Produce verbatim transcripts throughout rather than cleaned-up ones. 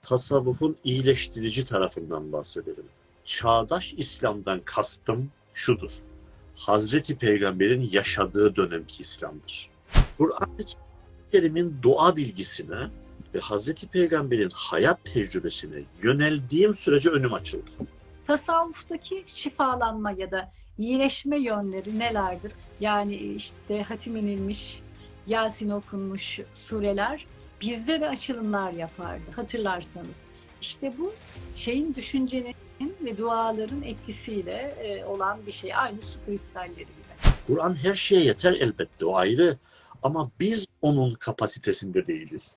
tasavvufun iyileştirici tarafından bahsedelim. Çağdaş İslam'dan kastım şudur: Hazreti Peygamber'in yaşadığı dönemki İslam'dır. Kur'an-ı Kerim'in dua bilgisine ve Hazreti Peygamber'in hayat tecrübesine yöneldiğim sürece önüm açıldı. Tasavvuftaki şifalanma ya da iyileşme yönleri nelerdir? Yani işte hatim inilmiş, Yasin okunmuş sureler bizde de açılımlar yapardı hatırlarsanız. İşte bu şeyin, düşüncenin ve duaların etkisiyle olan bir şey. Aynı su kristalleri gibi. Kur'an her şeye yeter elbette, o ayrı. Ama biz onun kapasitesinde değiliz.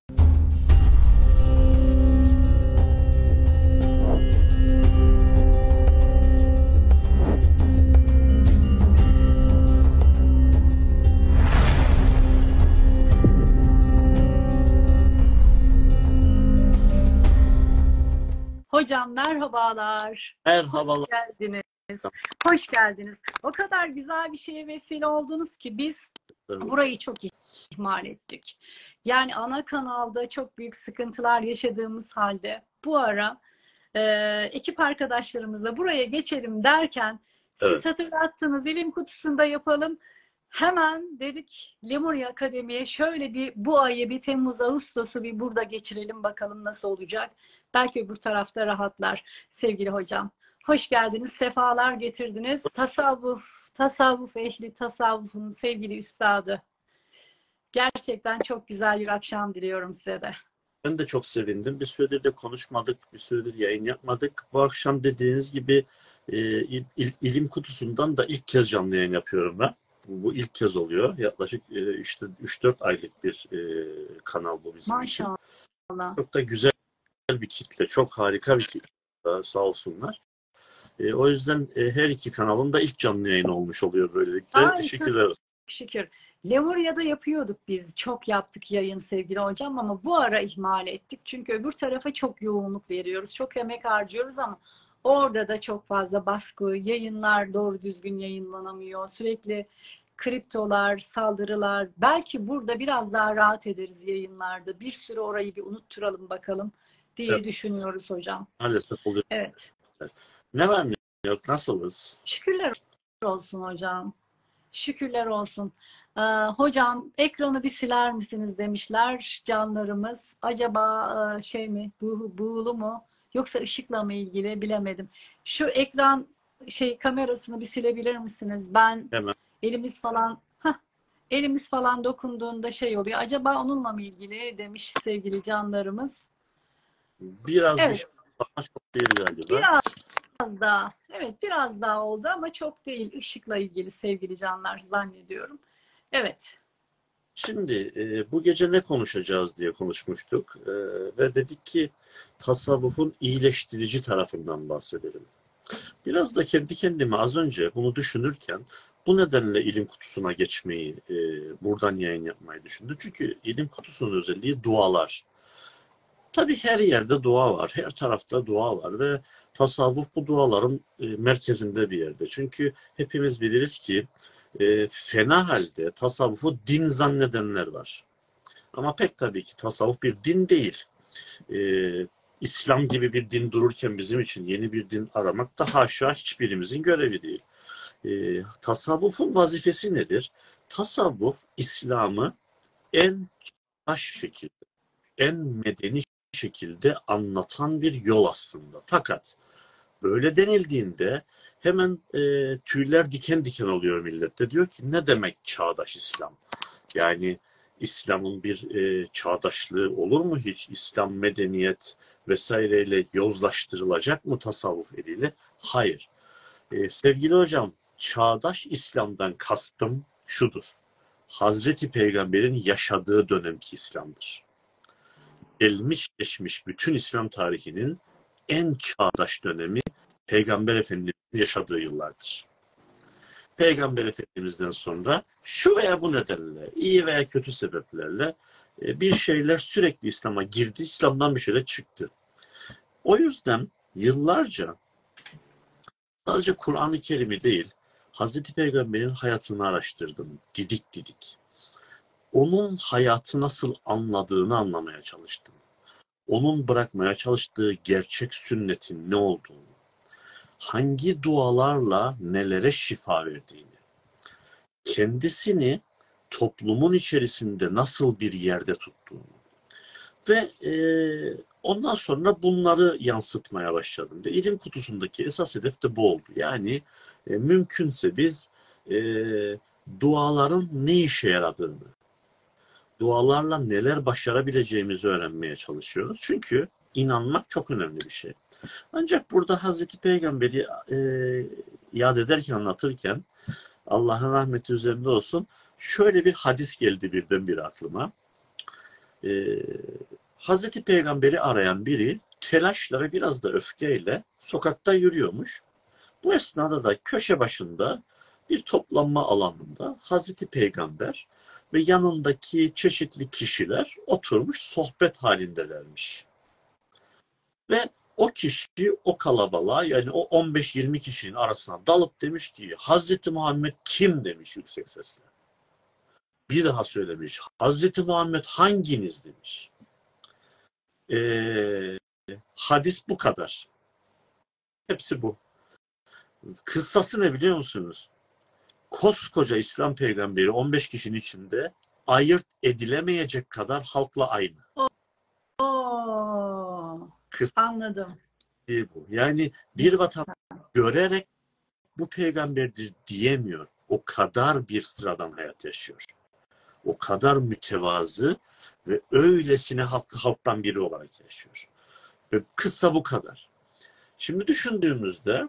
Hocam merhabalar. Merhabalar. Hoş geldiniz. Hoş geldiniz. O kadar güzel bir şeye vesile oldunuz ki biz burayı çok ihmal ettik. Yani ana kanalda çok büyük sıkıntılar yaşadığımız halde bu ara e, ekip arkadaşlarımızla buraya geçelim derken siz Evet. hatırlattınız, ilim kutusunda yapalım. Hemen dedik Lemuria Akademi'ye şöyle bir bu ayı bir Temmuz Ağustos'u bir burada geçirelim bakalım nasıl olacak. Belki öbür tarafta rahatlar sevgili hocam. Hoş geldiniz, sefalar getirdiniz. Tasavvuf, tasavvuf ehli, tasavvufun sevgili üstadı. Gerçekten çok güzel bir akşam diliyorum size de. Ben de çok sevindim. Bir süredir de konuşmadık, bir süredir yayın yapmadık. Bu akşam dediğiniz gibi e, il, il, ilim kutusundan da ilk kez canlı yayın yapıyorum ben. Bu, bu ilk kez oluyor. Yaklaşık e, işte üç dört aylık bir e, kanal bu bizim Maşallah. için. Çok da güzel bir kitle, çok harika bir kitle. Sağ olsunlar. E, o yüzden e, her iki kanalın da ilk canlı yayın olmuş oluyor böylelikle. Ay, Teşekkürler. Şükür. Lemuria'da yapıyorduk biz. Çok yaptık yayın sevgili hocam ama bu ara ihmal ettik. Çünkü öbür tarafa çok yoğunluk veriyoruz. Çok emek harcıyoruz ama orada da çok fazla baskı, yayınlar doğru düzgün yayınlanamıyor. Sürekli kriptolar, saldırılar. Belki burada biraz daha rahat ederiz yayınlarda. Bir süre orayı bir unutturalım bakalım diye Evet. düşünüyoruz hocam. Maalesef oluyor. Evet. Ne var mı yok? Nasılız? Şükürler olsun hocam. Şükürler olsun. Ee, hocam ekranı bir siler misiniz demişler canlarımız. Acaba e, şey mi, bu, buğulu mu yoksa ışıkla mı ilgili bilemedim. Şu ekran şey kamerasını bir silebilir misiniz? Ben Hemen. elimiz falan heh, elimiz falan dokunduğunda şey oluyor. Acaba onunla mı ilgili demiş sevgili canlarımız. Biraz Evet. bir şey ama çok değil galiba. Biraz daha. Evet, biraz daha oldu ama çok değil. Işıkla ilgili sevgili canlar zannediyorum. Evet. Şimdi e, bu gece ne konuşacağız diye konuşmuştuk e, ve dedik ki tasavvufun iyileştirici tarafından bahsedelim. Biraz da kendi kendime az önce bunu düşünürken bu nedenle ilim kutusuna geçmeyi, e, buradan yayın yapmayı düşündüm. Çünkü ilim kutusunun özelliği dualar. Tabii her yerde dua var, her tarafta dua var ve tasavvuf bu duaların e, merkezinde bir yerde. Çünkü hepimiz biliriz ki e, fena halde tasavvufu din zannedenler var. Ama pek tabii ki tasavvuf bir din değil. E, İslam gibi bir din dururken bizim için yeni bir din aramak da haşa hiçbirimizin görevi değil. E, tasavvufun vazifesi nedir? Tasavvuf İslam'ı en çağdaş şekilde, en medeni şekilde anlatan bir yol aslında. Fakat böyle denildiğinde hemen e, tüyler diken diken oluyor millette. Diyor ki ne demek çağdaş İslam? Yani İslam'ın bir e, çağdaşlığı olur mu hiç? İslam medeniyet vesaireyle yozlaştırılacak mı tasavvuf eliyle? Hayır. E, sevgili hocam, çağdaş İslam'dan kastım şudur: Hazreti Peygamber'in yaşadığı dönemki İslam'dır. Gelmiş geçmiş bütün İslam tarihinin en çağdaş dönemi Peygamber Efendimiz'in yaşadığı yıllardır. Peygamber Efendimiz'den sonra şu veya bu nedenle, iyi veya kötü sebeplerle bir şeyler sürekli İslam'a girdi, İslam'dan bir şeyler çıktı. O yüzden yıllarca sadece Kur'an-ı Kerim'i değil, Hazreti Peygamber'in hayatını araştırdım, didik didik. Onun hayatı nasıl anladığını anlamaya çalıştım. onun bırakmaya çalıştığı gerçek sünnetin ne olduğunu, hangi dualarla nelere şifa verdiğini, kendisini toplumun içerisinde nasıl bir yerde tuttuğunu ve e, ondan sonra bunları yansıtmaya başladım. Ve ilim kutusundaki esas hedef de bu oldu. Yani e, mümkünse biz e, duaların ne işe yaradığını, dualarla neler başarabileceğimizi öğrenmeye çalışıyoruz. Çünkü inanmak çok önemli bir şey. Ancak burada Hazreti Peygamber'i e, yad ederken, anlatırken, Allah'ın rahmeti üzerinde olsun, şöyle bir hadis geldi birdenbire aklıma. Ee, Hazreti Peygamber'i arayan biri telaşla ve biraz da öfkeyle sokakta yürüyormuş. Bu esnada da köşe başında bir toplanma alanında Hazreti Peygamber ve yanındaki çeşitli kişiler oturmuş sohbet halindelermiş. Ve o kişi o kalabalığa, yani o on beş yirmi kişinin arasına dalıp demiş ki Hazreti Muhammed kim demiş yüksek sesle. Bir daha söylemiş. Hazreti Muhammed hanginiz demiş. Ee, hadis bu kadar. Hepsi bu. Kıssası ne biliyor musunuz? Koskoca İslam peygamberi on beş kişinin içinde ayırt edilemeyecek kadar halkla aynı. Oo, anladım. Bu. Yani bir vatan görerek bu peygamberdir diyemiyor. O kadar bir sıradan hayat yaşıyor. O kadar mütevazı ve öylesine halk, halktan biri olarak yaşıyor. Ve kısa bu kadar. Şimdi düşündüğümüzde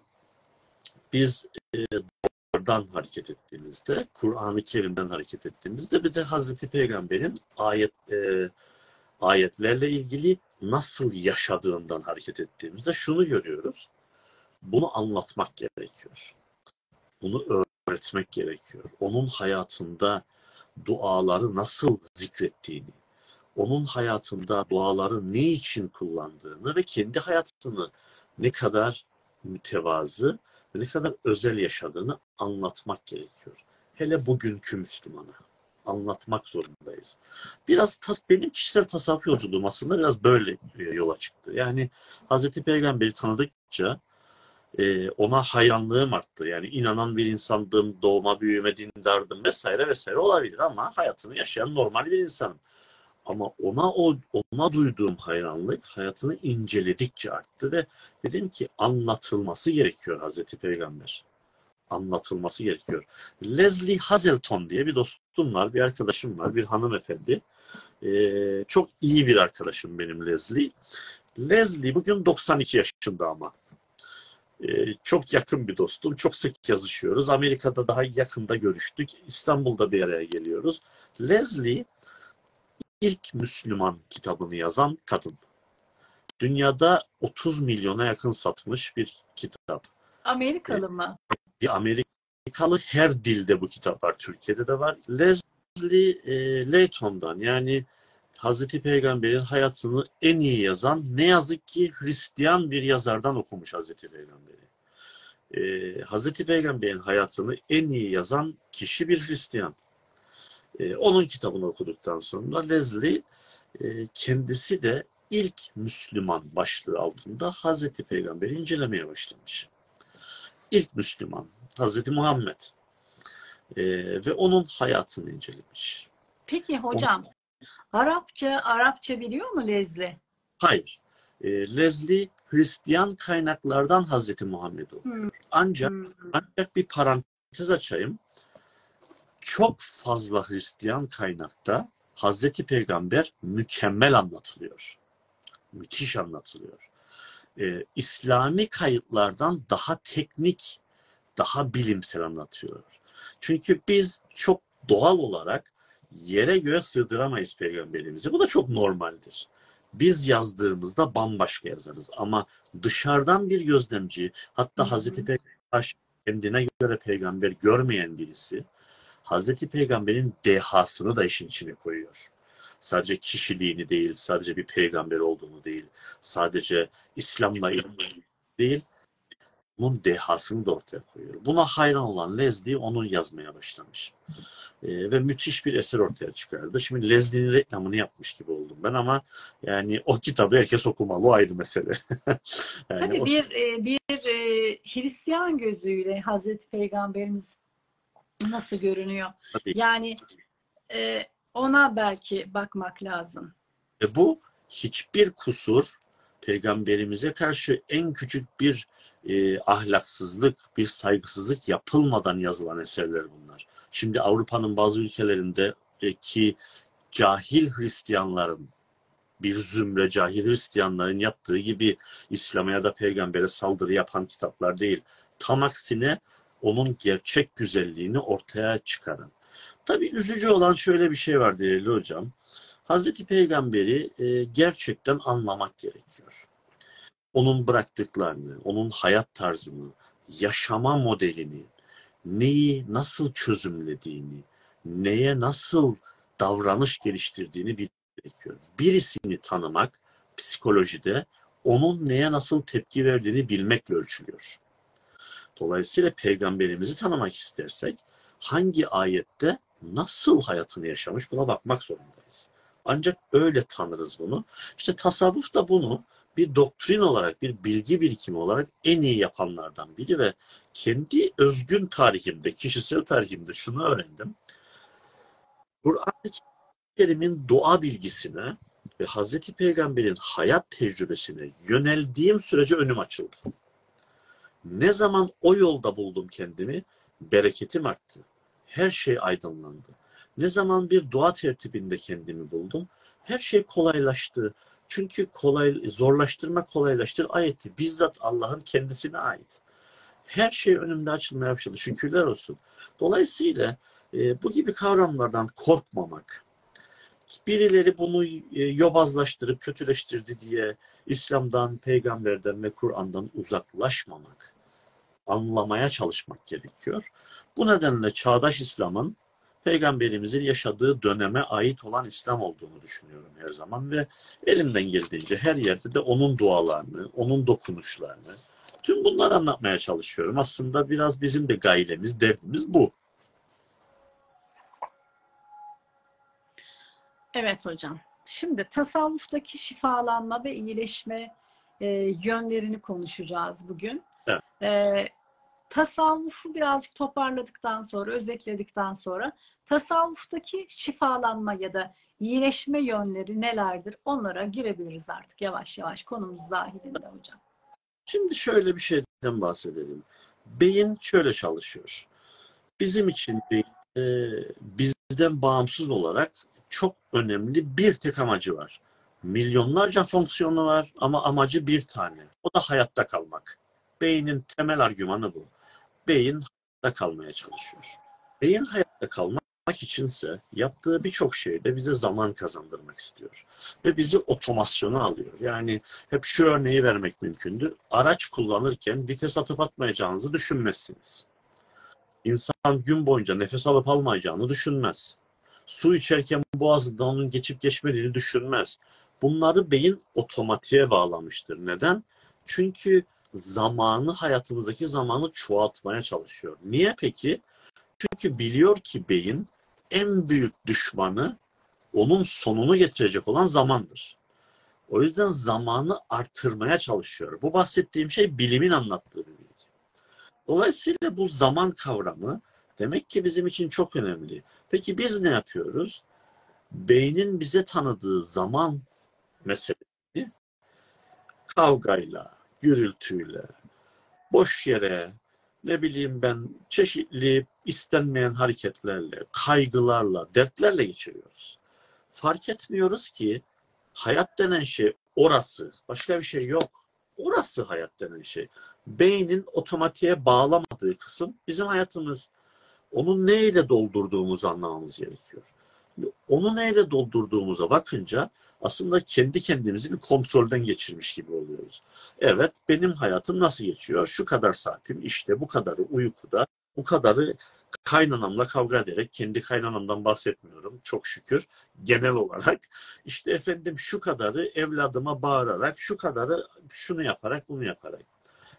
biz e, doğrudan hareket ettiğimizde, Kur'an-ı Kerim'den hareket ettiğimizde bir de Hazreti Peygamber'in ayet e, ayetlerle ilgili nasıl yaşadığından hareket ettiğimizde şunu görüyoruz. Bunu anlatmak gerekiyor. Bunu öğretmek gerekiyor. Onun hayatında duaları nasıl zikrettiğini, onun hayatında duaları ne için kullandığını ve kendi hayatını ne kadar mütevazı ve ne kadar özel yaşadığını anlatmak gerekiyor. Hele bugünkü Müslümana anlatmak zorundayız. Biraz tas, benim kişisel tasavvuf yolculuğum aslında biraz böyle yola çıktı. Yani Hazreti Peygamber'i tanıdıkça e, ona hayranlığım arttı. Yani inanan bir insandım, doğma büyüme dindardım vesaire vesaire olabilir ama hayatını yaşayan normal bir insanım. Ama ona o ona duyduğum hayranlık hayatını inceledikçe arttı ve dedim ki anlatılması gerekiyor Hazreti Peygamber. Anlatılması gerekiyor. Leslie Hazelton diye bir dostum var, bir arkadaşım var, bir hanımefendi. Ee, çok iyi bir arkadaşım benim Leslie. Leslie bugün doksan iki yaşında ama. Ee, çok yakın bir dostum. Çok sık yazışıyoruz. Amerika'da daha yakında görüştük. İstanbul'da bir araya geliyoruz. Leslie ilk Müslüman kitabını yazan kadın. Dünyada otuz milyona yakın satmış bir kitap. Amerikalı mı? Bir Amerikalı, her dilde bu kitap var. Türkiye'de de var. Leslie e, Layton'dan, yani Hazreti Peygamber'in hayatını en iyi yazan, ne yazık ki Hristiyan bir yazardan okumuş Hazreti Peygamber'i. Ee, Hazreti Peygamber'in hayatını en iyi yazan kişi bir Hristiyan. Ee, onun kitabını okuduktan sonra Leslie e, kendisi de ilk Müslüman başlığı altında Hazreti Peygamber'i incelemeye başlamış. İlk Müslüman Hazreti Muhammed ee, ve onun hayatını incelemiş. Peki hocam, Onun... Arapça Arapça biliyor mu Leslie? Hayır. E, Leslie Hristiyan kaynaklardan Hazreti Muhammed'i okuyor. Hmm. Ancak, hmm. ancak bir parantez açayım. Çok fazla Hristiyan kaynakta Hazreti Peygamber mükemmel anlatılıyor. Müthiş anlatılıyor. E, İslami kayıtlardan daha teknik, daha bilimsel anlatıyor. Çünkü biz çok doğal olarak yere göğe sığdıramayız peygamberimizi. Bu da çok normaldir. Biz yazdığımızda bambaşka yazarız. Ama dışarıdan bir gözlemci, hatta hı hı. Hazreti Peygamber kendine göre peygamber görmeyen birisi, Hazreti Peygamber'in dehasını da işin içine koyuyor. Sadece kişiliğini değil, sadece bir peygamber olduğunu değil, sadece İslam'la ilgili değil, Onun dehasını da ortaya koyuyor. Buna hayran olan Leslie onu yazmaya başlamış. Ee, ve müthiş bir eser ortaya çıkardı. Şimdi Leslie'nin reklamını yapmış gibi oldum ben ama yani o kitabı herkes okumalı, o ayrı mesele. Yani Tabii o bir e, bir e, Hristiyan gözüyle Hazreti Peygamberimiz nasıl görünüyor? tabii. Yani e, ona belki bakmak lazım. Ve bu hiçbir kusur, peygamberimize karşı en küçük bir e, ahlaksızlık, bir saygısızlık yapılmadan yazılan eserler bunlar. Şimdi Avrupa'nın bazı ülkelerinde e, ki cahil Hristiyanların, bir zümre cahil Hristiyanların yaptığı gibi İslam'a ya da peygambere saldırı yapan kitaplar değil. Tam aksine onun gerçek güzelliğini ortaya çıkaran. Tabii üzücü olan şöyle bir şey var değerli hocam. Hazreti Peygamber'i e, gerçekten anlamak gerekiyor. Onun bıraktıklarını, onun hayat tarzını, yaşama modelini, neyi nasıl çözümlediğini, neye nasıl davranış geliştirdiğini bilmek gerekiyor. Birisini tanımak psikolojide onun neye nasıl tepki verdiğini bilmekle ölçülüyor. Dolayısıyla peygamberimizi tanımak istersek hangi ayette nasıl hayatını yaşamış buna bakmak zorundayız. Ancak öyle tanırız bunu. İşte tasavvuf da bunu bir doktrin olarak, bir bilgi birikimi olarak en iyi yapanlardan biri ve kendi özgün tarihimde, kişisel tarihimde şunu öğrendim. Kur'an-ı Kerim'in dua bilgisine ve Hazreti Peygamber'in hayat tecrübesine yöneldiğim sürece önüm açıldı. Ne zaman o yolda buldum kendimi, bereketim arttı. Her şey aydınlandı. Ne zaman bir dua tertibinde kendimi buldum, her şey kolaylaştı. Çünkü kolay, zorlaştırma kolaylaştır ayeti bizzat Allah'ın kendisine ait. Her şey önümde açılmaya başladı. Şükürler olsun. Dolayısıyla e, bu gibi kavramlardan korkmamak, birileri bunu e, yobazlaştırıp kötüleştirdi diye İslam'dan, peygamberden ve Kur'an'dan uzaklaşmamak, anlamaya çalışmak gerekiyor. Bu nedenle çağdaş İslam'ın Peygamberimizin yaşadığı döneme ait olan İslam olduğunu düşünüyorum her zaman ve elimden geldiğince her yerde de onun dualarını, onun dokunuşlarını, tüm bunları anlatmaya çalışıyorum. Aslında biraz bizim de gailemiz, derdimiz bu. Evet hocam. Şimdi tasavvuftaki şifalanma ve iyileşme e, yönlerini konuşacağız bugün. Evet. E, tasavvufu birazcık toparladıktan sonra, özetledikten sonra tasavvuftaki şifalanma ya da iyileşme yönleri nelerdir? Onlara girebiliriz artık yavaş yavaş konumuz dahilinde hocam. Şimdi şöyle bir şeyden bahsedelim. Beyin şöyle çalışıyor. Bizim için beyin e, bizden bağımsız olarak çok önemli bir tek amacı var. Milyonlarca fonksiyonu var ama amacı bir tane. O da hayatta kalmak. Beynin temel argümanı bu. Beyin hayatta kalmaya çalışıyor. Beyin hayatta kalmak içinse yaptığı birçok şeyde bize zaman kazandırmak istiyor. Ve bizi otomasyona alıyor. Yani hep şu örneği vermek mümkündür. Araç kullanırken vites atıp atmayacağınızı düşünmezsiniz. İnsan gün boyunca nefes alıp almayacağını düşünmez. Su içerken boğazından onun geçip geçmediğini düşünmez. Bunları beyin otomatiğe bağlamıştır. Neden? Çünkü zamanı, hayatımızdaki zamanı çoğaltmaya çalışıyor. Niye peki? Çünkü biliyor ki beyin en büyük düşmanı onun sonunu getirecek olan zamandır. O yüzden zamanı artırmaya çalışıyor. Bu bahsettiğim şey bilimin anlattığı bir bilgi. Dolayısıyla bu zaman kavramı demek ki bizim için çok önemli. Peki biz ne yapıyoruz? Beynin bize tanıdığı zaman meselesini kavgayla, gürültüyle, boş yere, ne bileyim ben çeşitli istenmeyen hareketlerle, kaygılarla, dertlerle geçiriyoruz. Fark etmiyoruz ki hayat denen şey orası. Başka bir şey yok. Orası hayat denen şey. Beynin otomatiğe bağlamadığı kısım bizim hayatımız. Onu neyle doldurduğumuzu anlamamız gerekiyor. Onu neyle doldurduğumuza bakınca aslında kendi kendimizi bir kontrolden geçirmiş gibi oluyoruz. Evet, benim hayatım nasıl geçiyor? Şu kadar saatim işte, bu kadarı uykuda, bu kadarı kaynanamla kavga ederek, kendi kaynanamdan bahsetmiyorum çok şükür, genel olarak. İşte efendim şu kadarı evladıma bağırarak, şu kadarı şunu yaparak, bunu yaparak.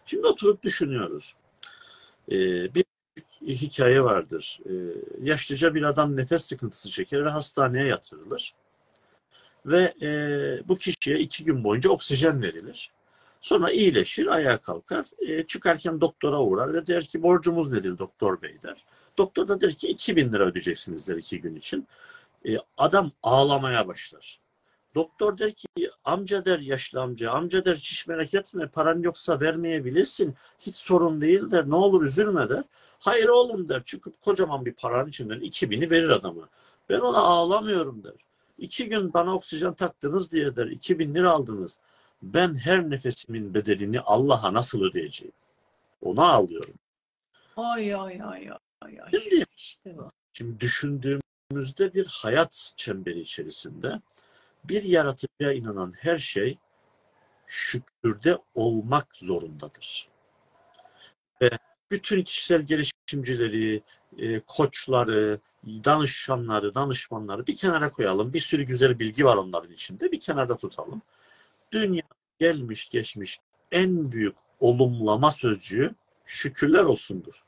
Şimdi oturup düşünüyoruz. Ee, bir hikaye vardır. Ee, yaşlıca bir adam nefes sıkıntısı çeker ve hastaneye yatırılır. Ve e, bu kişiye iki gün boyunca oksijen verilir. Sonra iyileşir, ayağa kalkar. E, çıkarken doktora uğrar ve der ki borcumuz nedir doktor bey der. Doktor da der ki iki bin lira ödeyeceksiniz der iki gün için. E, adam ağlamaya başlar. Doktor der ki amca der, yaşlı amca, amca der hiç merak etme, paran yoksa vermeyebilirsin. Hiç sorun değil der, ne olur üzülme der. Hayır oğlum der, çıkıp kocaman bir paranın içinden iki bini verir adama. Ben ona ağlamıyorum der. İki gün bana oksijen taktınız diye der, iki bin lira aldınız. Ben her nefesimin bedelini Allah'a nasıl ödeyeceğim? Ona ağlıyorum. Oy oy oy oy oy. Şimdi, İşte bu. şimdi düşündüğümüzde bir hayat çemberi içerisinde bir yaratıcıya inanan her şey şükürde olmak zorundadır. Ve bütün kişisel gelişimcileri, e, koçları, danışanları, danışmanları bir kenara koyalım. Bir sürü güzel bilgi var onların içinde. Bir kenarda tutalım. Dünya gelmiş geçmiş en büyük olumlama sözcüğü şükürler olsundur.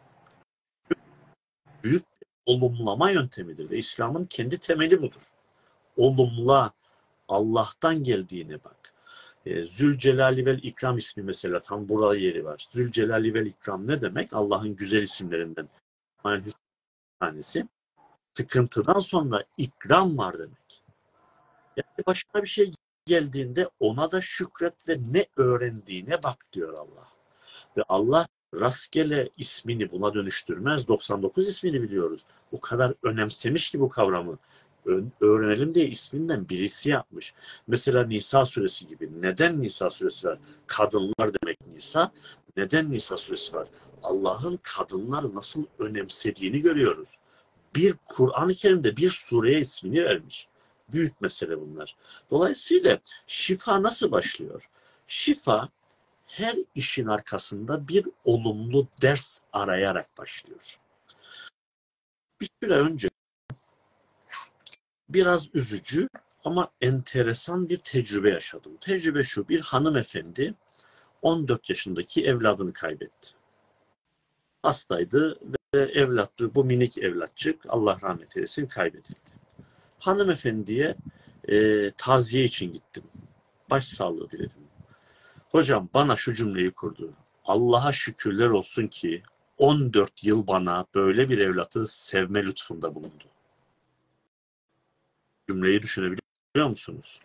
Büyük bir olumlama yöntemidir ve İslam'ın kendi temeli budur. Olumla, Allah'tan geldiğine bak. E, Zülcelali vel İkram ismi mesela tam burada yeri var. Zülcelali vel İkram ne demek? Allah'ın güzel isimlerinden bir tanesi. Sıkıntıdan sonra ikram var demek. Yani başına bir şey geldiğinde ona da şükret ve ne öğrendiğine bak diyor Allah. Ve Allah rastgele ismini buna dönüştürmez. doksan dokuz ismini biliyoruz. O kadar önemsemiş ki bu kavramı. Öğrenelim diye isminden birisi yapmış. Mesela Nisa suresi gibi. Neden Nisa suresi var? Kadınlar demek Nisa. Neden Nisa suresi var? Allah'ın kadınları nasıl önemsediğini görüyoruz. Bir Kur'an-ı Kerim'de bir sureye ismini vermiş. Büyük mesele bunlar. Dolayısıyla şifa nasıl başlıyor? Şifa her işin arkasında bir olumlu ders arayarak başlıyor. Bir süre önce biraz üzücü ama enteresan bir tecrübe yaşadım. Tecrübe şu, bir hanımefendi on dört yaşındaki evladını kaybetti. Hastaydı ve evlatlığı, bu minik evlatçık Allah rahmet eylesin kaybedildi. Hanımefendiye e, taziye için gittim. Başsağlığı diledim. Hocam bana şu cümleyi kurdu. Allah'a şükürler olsun ki on dört yıl bana böyle bir evlatı sevme lütfunda bulundu. Cümleyi düşünebiliyor musunuz?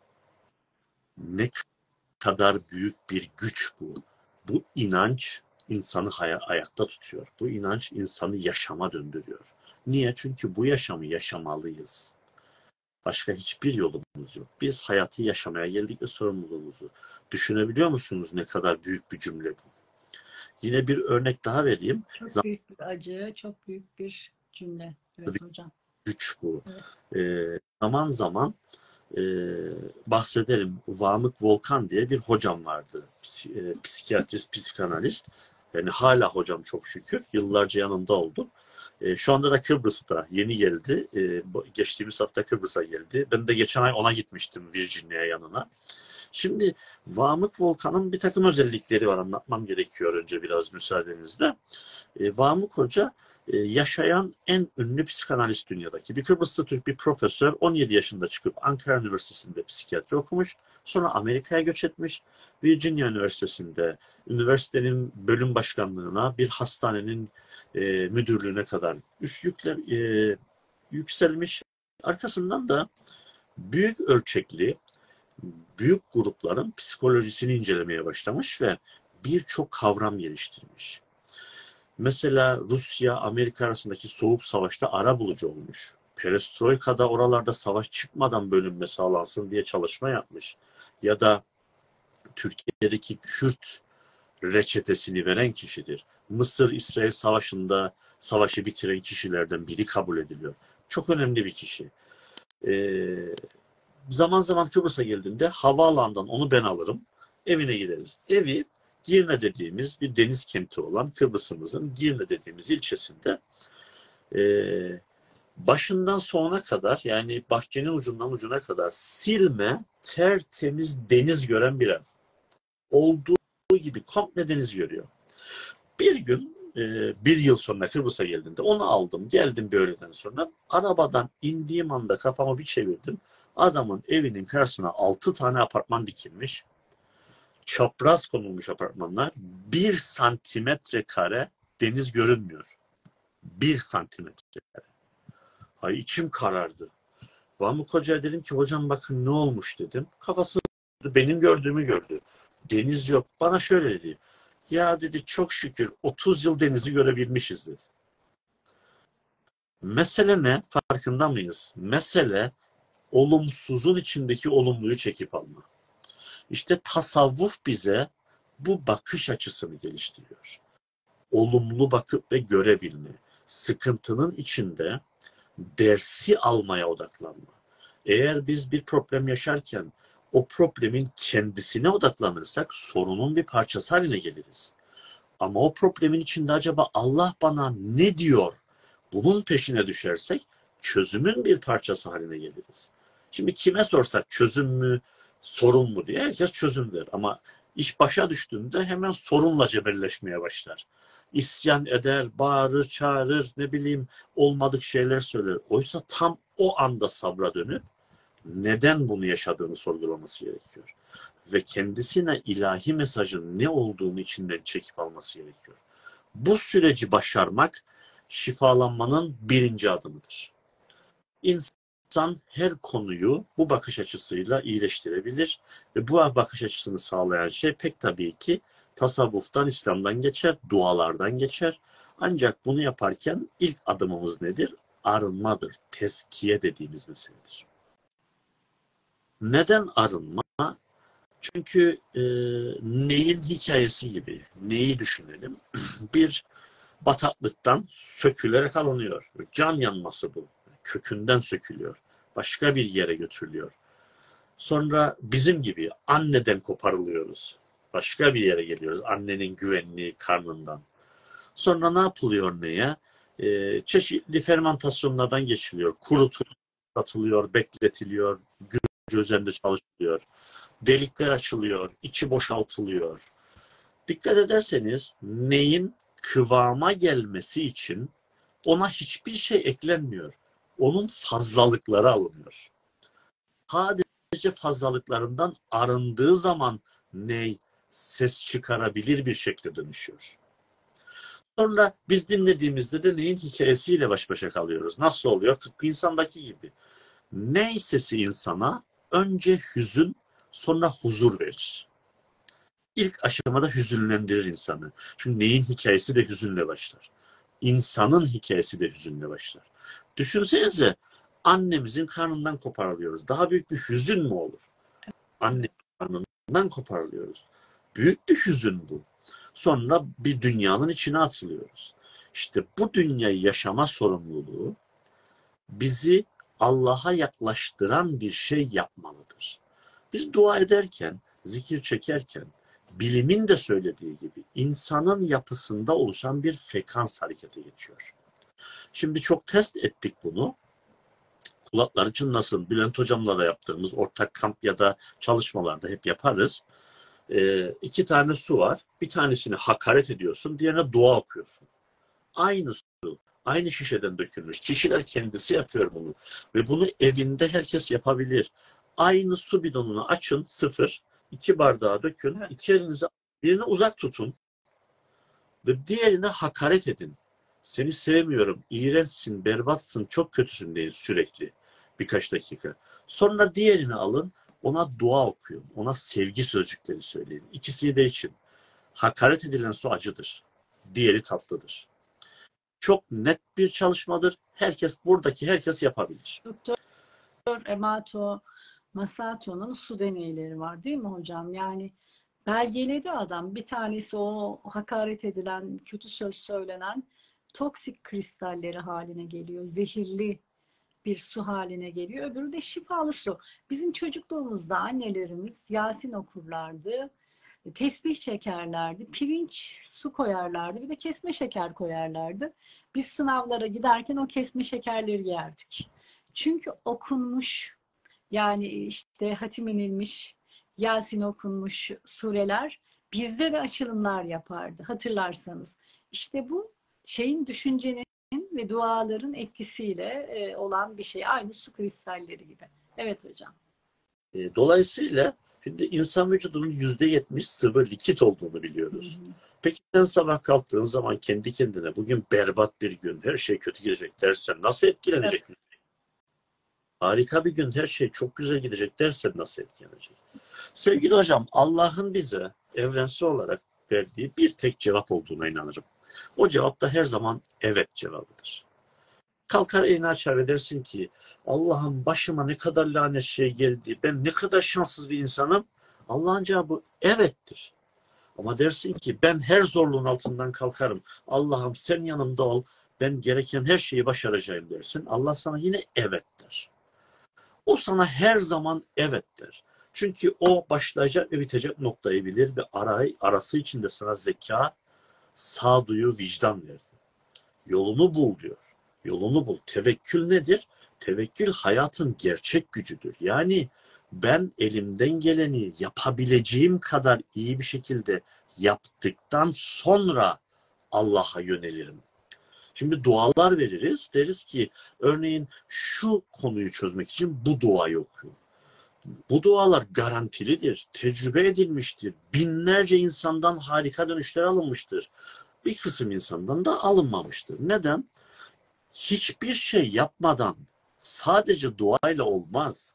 Ne kadar büyük bir güç bu. Bu inanç insanı ayakta tutuyor. Bu inanç insanı yaşama döndürüyor. Niye? Çünkü bu yaşamı yaşamalıyız. Başka hiçbir yolumuz yok. Biz hayatı yaşamaya geldik ve sorumluluğumuzu. Düşünebiliyor musunuz ne kadar büyük bir cümle bu? Yine bir örnek daha vereyim. Çok büyük bir acı, çok büyük bir cümle. Evet hocam. Güç bu. Evet. Ee, zaman zaman e, bahsederim. Vamık Volkan diye bir hocam vardı. Psik, e, psikiyatrist, psikanalist. Yani hala hocam çok şükür. Yıllarca yanında oldum. E, şu anda da Kıbrıs'ta yeni geldi. E, geçtiğimiz hafta Kıbrıs'a geldi. Ben de geçen ay ona gitmiştim Virginia'ya yanına. Şimdi Vamık Volkan'ın bir takım özellikleri var. Anlatmam gerekiyor önce biraz müsaadenizle. E, Vamık Hoca e, yaşayan en ünlü psikanalist dünyadaki. Bir Kıbrıslı Türk bir profesör on yedi yaşında çıkıp Ankara Üniversitesi'nde psikiyatri okumuş. Sonra Amerika'ya göç etmiş. Virginia Üniversitesi'nde üniversitenin bölüm başkanlığına, bir hastanenin e, müdürlüğüne kadar üst yükle, e, yükselmiş. Arkasından da büyük ölçekli büyük grupların psikolojisini incelemeye başlamış ve birçok kavram geliştirmiş. Mesela Rusya, Amerika arasındaki soğuk savaşta arabulucu olmuş. Perestroika'da oralarda savaş çıkmadan bölünme sağlansın diye çalışma yapmış. Ya da Türkiye'deki Kürt reçetesini veren kişidir. Mısır-İsrail savaşında savaşı bitiren kişilerden biri kabul ediliyor. Çok önemli bir kişi. Ee, zaman zaman Kıbrıs'a geldiğimde havaalanından onu ben alırım. Evine gideriz. Evi Girne dediğimiz bir deniz kenti olan Kıbrıs'ımızın Girne dediğimiz ilçesinde e, başından sonuna kadar, yani bahçenin ucundan ucuna kadar silme, tertemiz deniz gören bir ev. Olduğu kapı gibi komple deniz görüyor. Bir gün e, bir yıl sonra Kıbrıs'a geldiğimde onu aldım. Geldim bir öğleden sonra. Arabadan indiğim anda kafamı bir çevirdim. Adamın evinin karşısına altı tane apartman dikilmiş. Çapraz konulmuş apartmanlar. Bir santimetre kare deniz görünmüyor. Bir santimetre kare. Ay içim karardı. Vamuk Hoca'ya dedim ki hocam bakın ne olmuş dedim. Kafası benim gördüğümü gördü. Deniz yok. Bana şöyle dedi. Ya dedi çok şükür otuz yıl denizi görebilmişiz dedi. Mesele ne? Farkında mıyız? Mesele olumsuzun içindeki olumluyu çekip alma. İşte tasavvuf bize bu bakış açısını geliştiriyor. Olumlu bakıp ve görebilme. Sıkıntının içinde dersi almaya odaklanma. Eğer biz bir problem yaşarken o problemin kendisine odaklanırsak sorunun bir parçası haline geliriz. Ama o problemin içinde acaba Allah bana ne diyor? Bunun peşine düşersek çözümün bir parçası haline geliriz. Şimdi kime sorsak çözüm mü, sorun mu diye herkes çözüm der. Ama iş başa düştüğünde hemen sorunla cebelleşmeye başlar. İsyan eder, bağırır, çağırır, ne bileyim olmadık şeyler söyler. Oysa tam o anda sabra dönüp neden bunu yaşadığını sorgulaması gerekiyor. Ve kendisine ilahi mesajın ne olduğunu içinden çekip alması gerekiyor. Bu süreci başarmak şifalanmanın birinci adımıdır. İnsan her konuyu bu bakış açısıyla iyileştirebilir ve bu bakış açısını sağlayan şey pek tabii ki tasavvuftan, İslam'dan geçer, dualardan geçer. Ancak bunu yaparken ilk adımımız nedir? Arınmadır, tezkiye dediğimiz meseledir. Neden arınma? Çünkü e, neyin hikayesi gibi, neyi düşünelim? Bir bataklıktan sökülerek alınıyor. Can yanması bu. Kökünden sökülüyor. Başka bir yere götürülüyor. Sonra bizim gibi anneden koparılıyoruz. Başka bir yere geliyoruz. Annenin güvenliği karnından. Sonra ne yapılıyor neye? E, çeşitli fermentasyonlardan geçiliyor. Kurutulıyor, bekletiliyor, gücü üzerinde çalışılıyor. Delikler açılıyor, içi boşaltılıyor. Dikkat ederseniz neyin kıvama gelmesi için ona hiçbir şey eklenmiyor. Onun fazlalıkları alınıyor. Sadece fazlalıklarından arındığı zaman ney ses çıkarabilir bir şekilde dönüşüyor. Sonra biz dinlediğimizde de neyin hikayesiyle baş başa kalıyoruz. Nasıl oluyor? Tıpkı insandaki gibi. Ney sesi insana önce hüzün, sonra huzur verir. İlk aşamada hüzünlendirir insanı. Çünkü neyin hikayesi de hüzünle başlar. İnsanın hikayesi de hüzünle başlar. Düşünsenize annemizin karnından koparılıyoruz. Daha büyük bir hüzün mü olur? Annemizin karnından koparılıyoruz. Büyük bir hüzün bu. Sonra bir dünyanın içine atılıyoruz. İşte bu dünyayı yaşama sorumluluğu bizi Allah'a yaklaştıran bir şey yapmalıdır. Biz dua ederken, zikir çekerken, bilimin de söylediği gibi insanın yapısında oluşan bir frekans harekete geçiyor. Şimdi çok test ettik bunu. Kulakları çınlasın. Bülent hocamla da yaptığımız ortak kamp ya da çalışmalarda hep yaparız. Ee, iki tane su var. Bir tanesini hakaret ediyorsun, diğerine dua okuyorsun. Aynı su, aynı şişeden dökülmüş. Kişiler kendisi yapıyor bunu. Ve bunu evinde herkes yapabilir. Aynı su bidonunu açın, sıfır. İki bardağa dökün. Evet. İki elinize birini uzak tutun. Ve diğerine hakaret edin. Seni sevmiyorum, iğrençsin, berbatsın, çok kötüsün deyin sürekli. Birkaç dakika. Sonra diğerini alın, ona dua okuyun. Ona sevgi sözcükleri söyleyin. İkisi de için. Hakaret edilen su acıdır. Diğeri tatlıdır. Çok net bir çalışmadır. Herkes, buradaki herkes yapabilir. Doktor Emato Masato'nun su deneyleri var değil mi hocam? Yani belgeledi adam. Bir tanesi o hakaret edilen, kötü söz söylenen toksik kristalleri haline geliyor. Zehirli bir su haline geliyor. Öbürü de şifalı su. Bizim çocukluğumuzda annelerimiz Yasin okurlardı. Tesbih çekerlerdi. Pirinç su koyarlardı. Bir de kesme şeker koyarlardı. Biz sınavlara giderken o kesme şekerleri yerdik. Çünkü okunmuş, yani işte hatim inilmiş, Yasin okunmuş sureler bizde de açılımlar yapardı hatırlarsanız. İşte bu şeyin, düşüncenin ve duaların etkisiyle e, olan bir şey. Aynı su kristalleri gibi. Evet hocam. E, dolayısıyla şimdi insan vücudunun yüzde yetmiş sıvı likit olduğunu biliyoruz. Hı hı. Peki sen sabah kalktığın zaman kendi kendine bugün berbat bir gün, her şey kötü gidecek dersen nasıl etkilenecek? Evet. Harika bir gün, her şey çok güzel gidecek dersen nasıl etkilenecek? Sevgili hocam, Allah'ın bize evrensel olarak verdiği bir tek cevap olduğuna inanırım. O cevap da her zaman evet cevabıdır. Kalkar elini açar ve dersin ki Allah'ım başıma ne kadar lanet şey geldi. Ben ne kadar şanssız bir insanım. Allah'ın cevabı evettir. Ama dersin ki ben her zorluğun altından kalkarım. Allah'ım sen yanımda ol. Ben gereken her şeyi başaracağım dersin. Allah sana yine evet der. O sana her zaman evet der. Çünkü o başlayacak ve bitecek noktayı bilir ve aray, arası içinde sana zeka, sağduyu, vicdan verdi. Yolunu bul diyor. Yolunu bul. Tevekkül nedir? Tevekkül hayatın gerçek gücüdür. Yani ben elimden geleni yapabileceğim kadar iyi bir şekilde yaptıktan sonra Allah'a yönelirim. Şimdi dualar veririz. Deriz ki örneğin şu konuyu çözmek için bu duayı okuyun. Bu dualar garantilidir, tecrübe edilmiştir. Binlerce insandan harika dönüşler alınmıştır. Bir kısım insandan da alınmamıştır. Neden? Hiçbir şey yapmadan sadece duayla olmaz.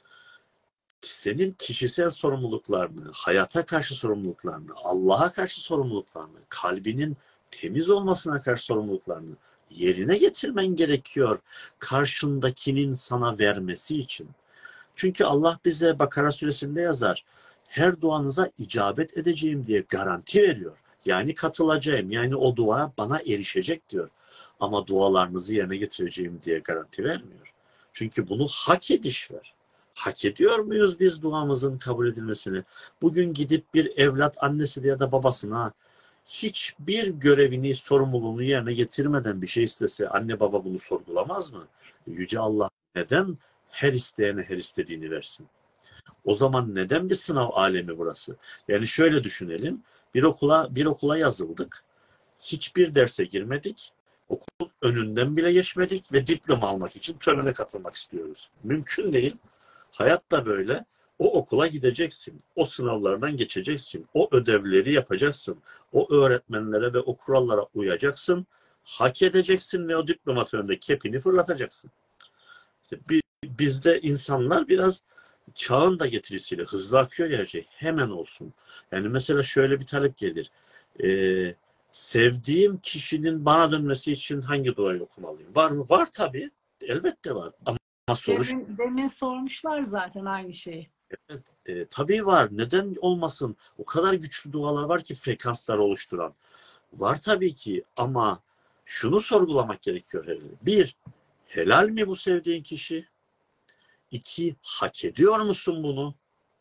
Senin kişisel sorumluluklarını, hayata karşı sorumluluklarını, Allah'a karşı sorumluluklarını, kalbinin temiz olmasına karşı sorumluluklarını yerine getirmen gerekiyor karşındakinin sana vermesi için. Çünkü Allah bize Bakara suresinde yazar, her duanıza icabet edeceğim diye garanti veriyor. Yani katılacağım, yani o dua bana erişecek diyor. Ama dualarınızı yerine getireceğim diye garanti vermiyor. Çünkü bunu hak ediş ver. Hak ediyor muyuz biz duamızın kabul edilmesini? Bugün gidip bir evlat annesi ya da babasına hiçbir görevini, sorumluluğunu yerine getirmeden bir şey istese anne baba bunu sorgulamaz mı? Yüce Allah neden her isteyene her istediğini versin? O zaman neden bir sınav alemi burası? Yani şöyle düşünelim. Bir okula bir okula yazıldık. Hiçbir derse girmedik. Okulun önünden bile geçmedik ve diploma almak için törene katılmak istiyoruz. Mümkün değil. Hayat da böyle. O okula gideceksin. O sınavlardan geçeceksin. O ödevleri yapacaksın. O öğretmenlere ve o kurallara uyacaksın. Hak edeceksin ve o diploma töreninde kepini fırlatacaksın. İşte bizde insanlar biraz çağın da getirisiyle hızlı akıyor ya her şey. Hemen olsun. Yani mesela şöyle bir talep gelir. Ee, sevdiğim kişinin bana dönmesi için hangi duayı okumalıyım? Var mı? Var tabii. Elbette var. Ama soru şu. Demin, demin sormuşlar zaten aynı şeyi. Evet, e, tabii var. Neden olmasın? O kadar güçlü dualar var ki frekanslar oluşturan. Var tabii ki ama şunu sorgulamak gerekiyor. Bir, helal mi bu sevdiğin kişi? İki, hak ediyor musun bunu?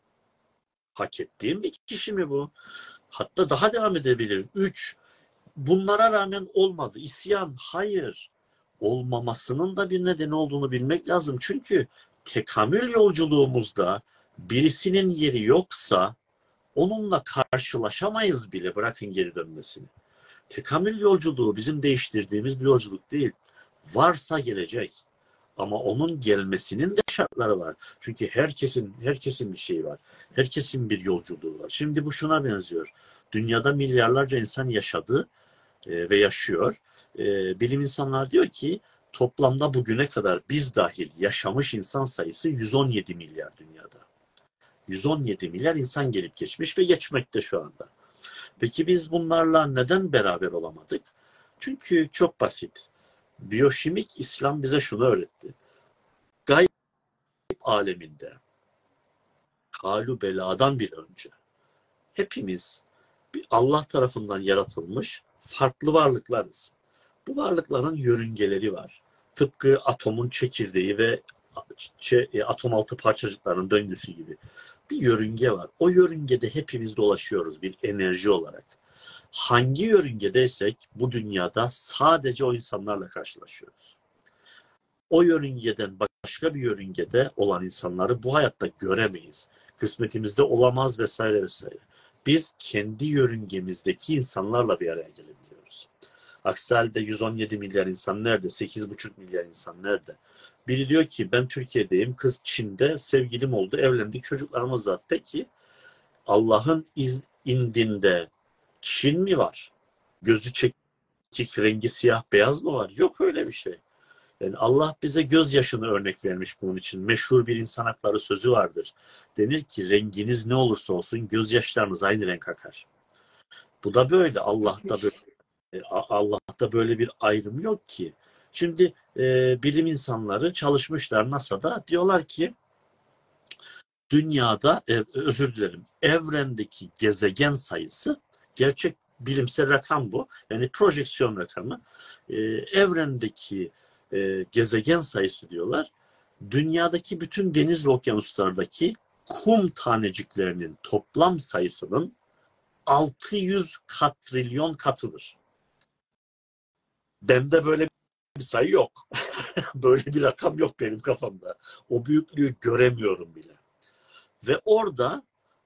Hak ettiğin bir kişi mi bu? Hatta daha devam edebilir. Üç, bunlara rağmen olmadı. İsyan, hayır. Olmamasının da bir nedeni olduğunu bilmek lazım. Çünkü tekamül yolculuğumuzda birisinin yeri yoksa onunla karşılaşamayız bile, bırakın geri dönmesini. Tekamül yolculuğu bizim değiştirdiğimiz bir yolculuk değil. Varsa gelecek. Ama onun gelmesinin de şartları var. Çünkü herkesin herkesin bir şeyi var. Herkesin bir yolculuğu var. Şimdi bu şuna benziyor. Dünyada milyarlarca insan yaşadı e, ve yaşıyor. E, bilim insanlar diyor ki toplamda bugüne kadar biz dahil yaşamış insan sayısı yüz on yedi milyar dünyada. yüz on yedi milyar insan gelip geçmiş ve geçmekte şu anda. Peki biz bunlarla neden beraber olamadık? Çünkü çok basit. Biyoşimik İslam bize şunu öğretti. Gayb aleminde kalu beladan bir önce hepimiz Allah tarafından yaratılmış farklı varlıklarız. Bu varlıkların yörüngeleri var. Tıpkı atomun çekirdeği ve atom altı parçacıkların döngüsü gibi bir yörünge var. O yörüngede hepimiz dolaşıyoruz bir enerji olarak. Hangi yörüngedeysek bu dünyada sadece o insanlarla karşılaşıyoruz. O yörüngeden başka bir yörüngede olan insanları bu hayatta göremeyiz. Kısmetimizde olamaz vesaire vesaire. Biz kendi yörüngemizdeki insanlarla bir araya gelebiliyoruz. Aksi halde yüz on yedi milyar insan nerede? sekiz buçuk milyar insan nerede? Biri diyor ki ben Türkiye'deyim, kız Çin'de, sevgilim oldu, evlendik, çocuklarımız var. Peki Allah'ın indinde Çin mi var? Gözü çekik, rengi siyah beyaz mı var? Yok öyle bir şey. Yani Allah bize gözyaşını örnek vermiş bunun için. Meşhur bir insan hakları sözü vardır. Denir ki renginiz ne olursa olsun gözyaşlarınız aynı renk akar. Bu da böyle. Allah'ta böyle, Allah'ta böyle bir ayrım yok ki. Şimdi e, bilim insanları çalışmışlar NASA'da. Diyorlar ki dünyada, e, özür dilerim, evrendeki gezegen sayısı, gerçek bilimsel rakam bu. Yani projeksiyon rakamı. E, evrendeki e, gezegen sayısı diyorlar. Dünyadaki bütün deniz ve okyanuslardaki kum taneciklerinin toplam sayısının altı yüz katrilyon katıdır. Bende böyle bir sayı yok. Böyle bir rakam yok benim kafamda. O büyüklüğü göremiyorum bile. Ve orada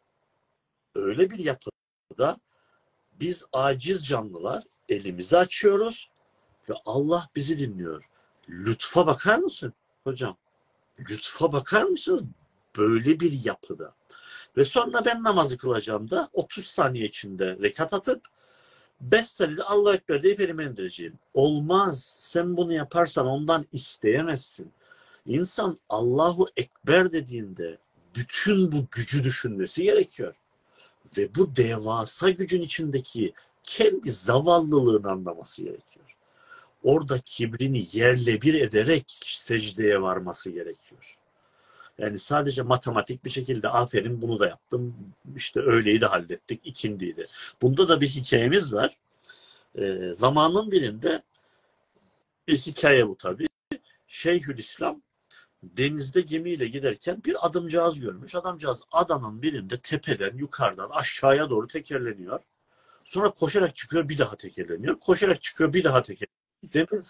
öyle bir yapıda biz aciz canlılar elimizi açıyoruz ve Allah bizi dinliyor. Lütfa bakar mısın hocam? Lütfa bakar mısınız? Böyle bir yapıda. Ve sonra ben namazı kılacağım da otuz saniye içinde rekat atıp beş senede Allahu Ekber deyip elime indireceğim. Olmaz. Sen bunu yaparsan ondan isteyemezsin. İnsan Allahu Ekber dediğinde bütün bu gücü düşünmesi gerekiyor. Ve bu devasa gücün içindeki kendi zavallılığını anlaması gerekiyor. Orada kibrini yerle bir ederek secdeye varması gerekiyor. Yani sadece matematik bir şekilde aferin bunu da yaptım, işte öğleyi de hallettik, ikindiydi. Bunda da bir hikayemiz var. E, zamanın birinde bir hikaye bu tabii. Şeyhülislam denizde gemiyle giderken bir adamcağız görmüş. Adamcağız adanın birinde tepeden yukarıdan aşağıya doğru tekerleniyor. Sonra koşarak çıkıyor, bir daha tekerleniyor. Koşarak çıkıyor, bir daha tekerleniyor. Demiş,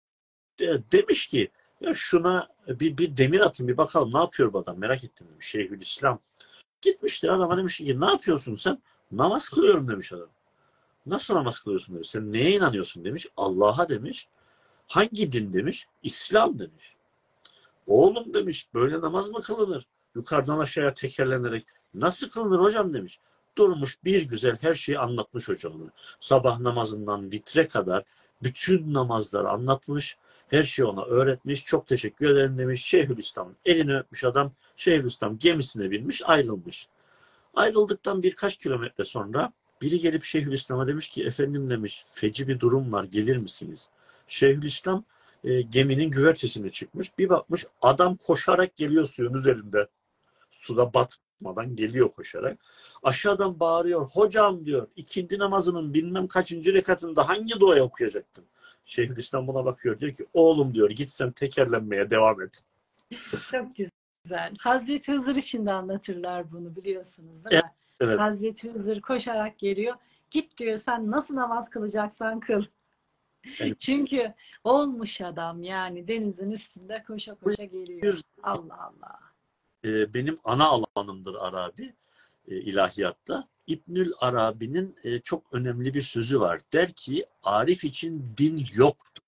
demiş ki ya şuna bir, bir demir atın bir bakalım ne yapıyor bu adam, merak ettim demiş Şeyhülislam. Gitmiştir adama, demiş ki ne yapıyorsun sen? Namaz kılıyorum demiş adam. Nasıl namaz kılıyorsun demiş. Sen neye inanıyorsun demiş. Allah'a demiş. Hangi din demiş. İslam demiş. Oğlum demiş böyle namaz mı kılınır? Yukarıdan aşağıya tekerlenerek. Nasıl kılınır hocam demiş. Durmuş bir güzel her şeyi anlatmış hocamına. Sabah namazından vitre kadar bütün namazları anlatmış. Her şeyi ona öğretmiş. Çok teşekkür ederim demiş. Şeyhülislam elini öpmüş adam. Şeyhülislam gemisine binmiş, ayrılmış. Ayrıldıktan birkaç kilometre sonra biri gelip Şeyhülislam'a demiş ki efendim demiş feci bir durum var, gelir misiniz? Şeyhülislam e, geminin güvertesine çıkmış. Bir bakmış adam koşarak geliyor suyun üzerinde. Suda batmadan geliyor koşarak. Aşağıdan bağırıyor. Hocam diyor ikindi namazının bilmem kaçıncı rekatında hangi duayı okuyacaktın? Şeyhülislam buna bakıyor. Diyor ki oğlum diyor git sen tekerlenmeye devam et. Çok güzel. Hazreti Hızır için de anlatırlar bunu, biliyorsunuz değil mi? Evet, evet. Hazreti Hızır koşarak geliyor. Git diyor sen nasıl namaz kılacaksan kıl. Yani, çünkü olmuş adam yani denizin üstünde koşa koşa geliyor. Allah Allah. E, benim ana alanımdır Arabi e, ilahiyatta. İbnül Arabi'nin e, çok önemli bir sözü var. Der ki Arif için din yoktur.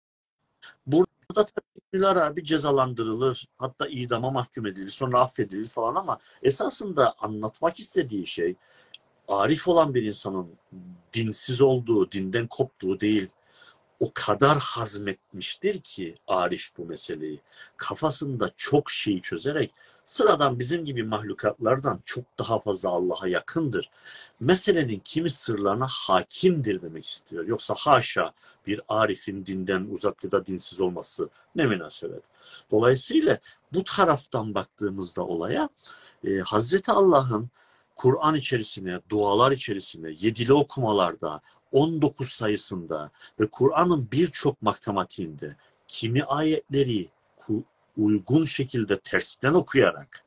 Burada tabii İbnül Arabi cezalandırılır. Hatta idama mahkum edilir. Sonra affedilir falan ama esasında anlatmak istediği şey Arif olan bir insanın dinsiz olduğu, dinden koptuğu değil. O kadar hazmetmiştir ki Arif bu meseleyi. Kafasında çok şeyi çözerek sıradan bizim gibi mahlukatlardan çok daha fazla Allah'a yakındır. Meselenin kimi sırlarına hakimdir demek istiyor. Yoksa haşa bir Arif'in dinden uzak ya da dinsiz olması ne münasebet. Dolayısıyla bu taraftan baktığımızda olaya e, Hazreti Allah'ın Kur'an içerisine, dualar içerisine, yedili okumalarda, on dokuz sayısında ve Kur'an'ın birçok matematiğinde kimi ayetleri uygun şekilde tersten okuyarak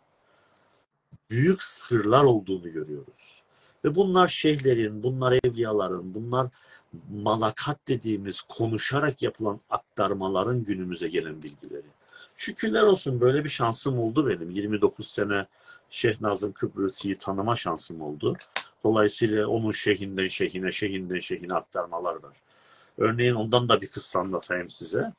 büyük sırlar olduğunu görüyoruz. Ve bunlar şeyhlerin, bunlar evliyaların, bunlar malakat dediğimiz konuşarak yapılan aktarmaların günümüze gelen bilgileri. Şükürler olsun böyle bir şansım oldu benim. yirmi dokuz sene Şeyh Nazım Kıbrıs'ı tanıma şansım oldu. Dolayısıyla onun şeyhinden şeyhine, şeyhinden şeyhine aktarmalar var. Örneğin ondan da bir kıssa anlatayım size.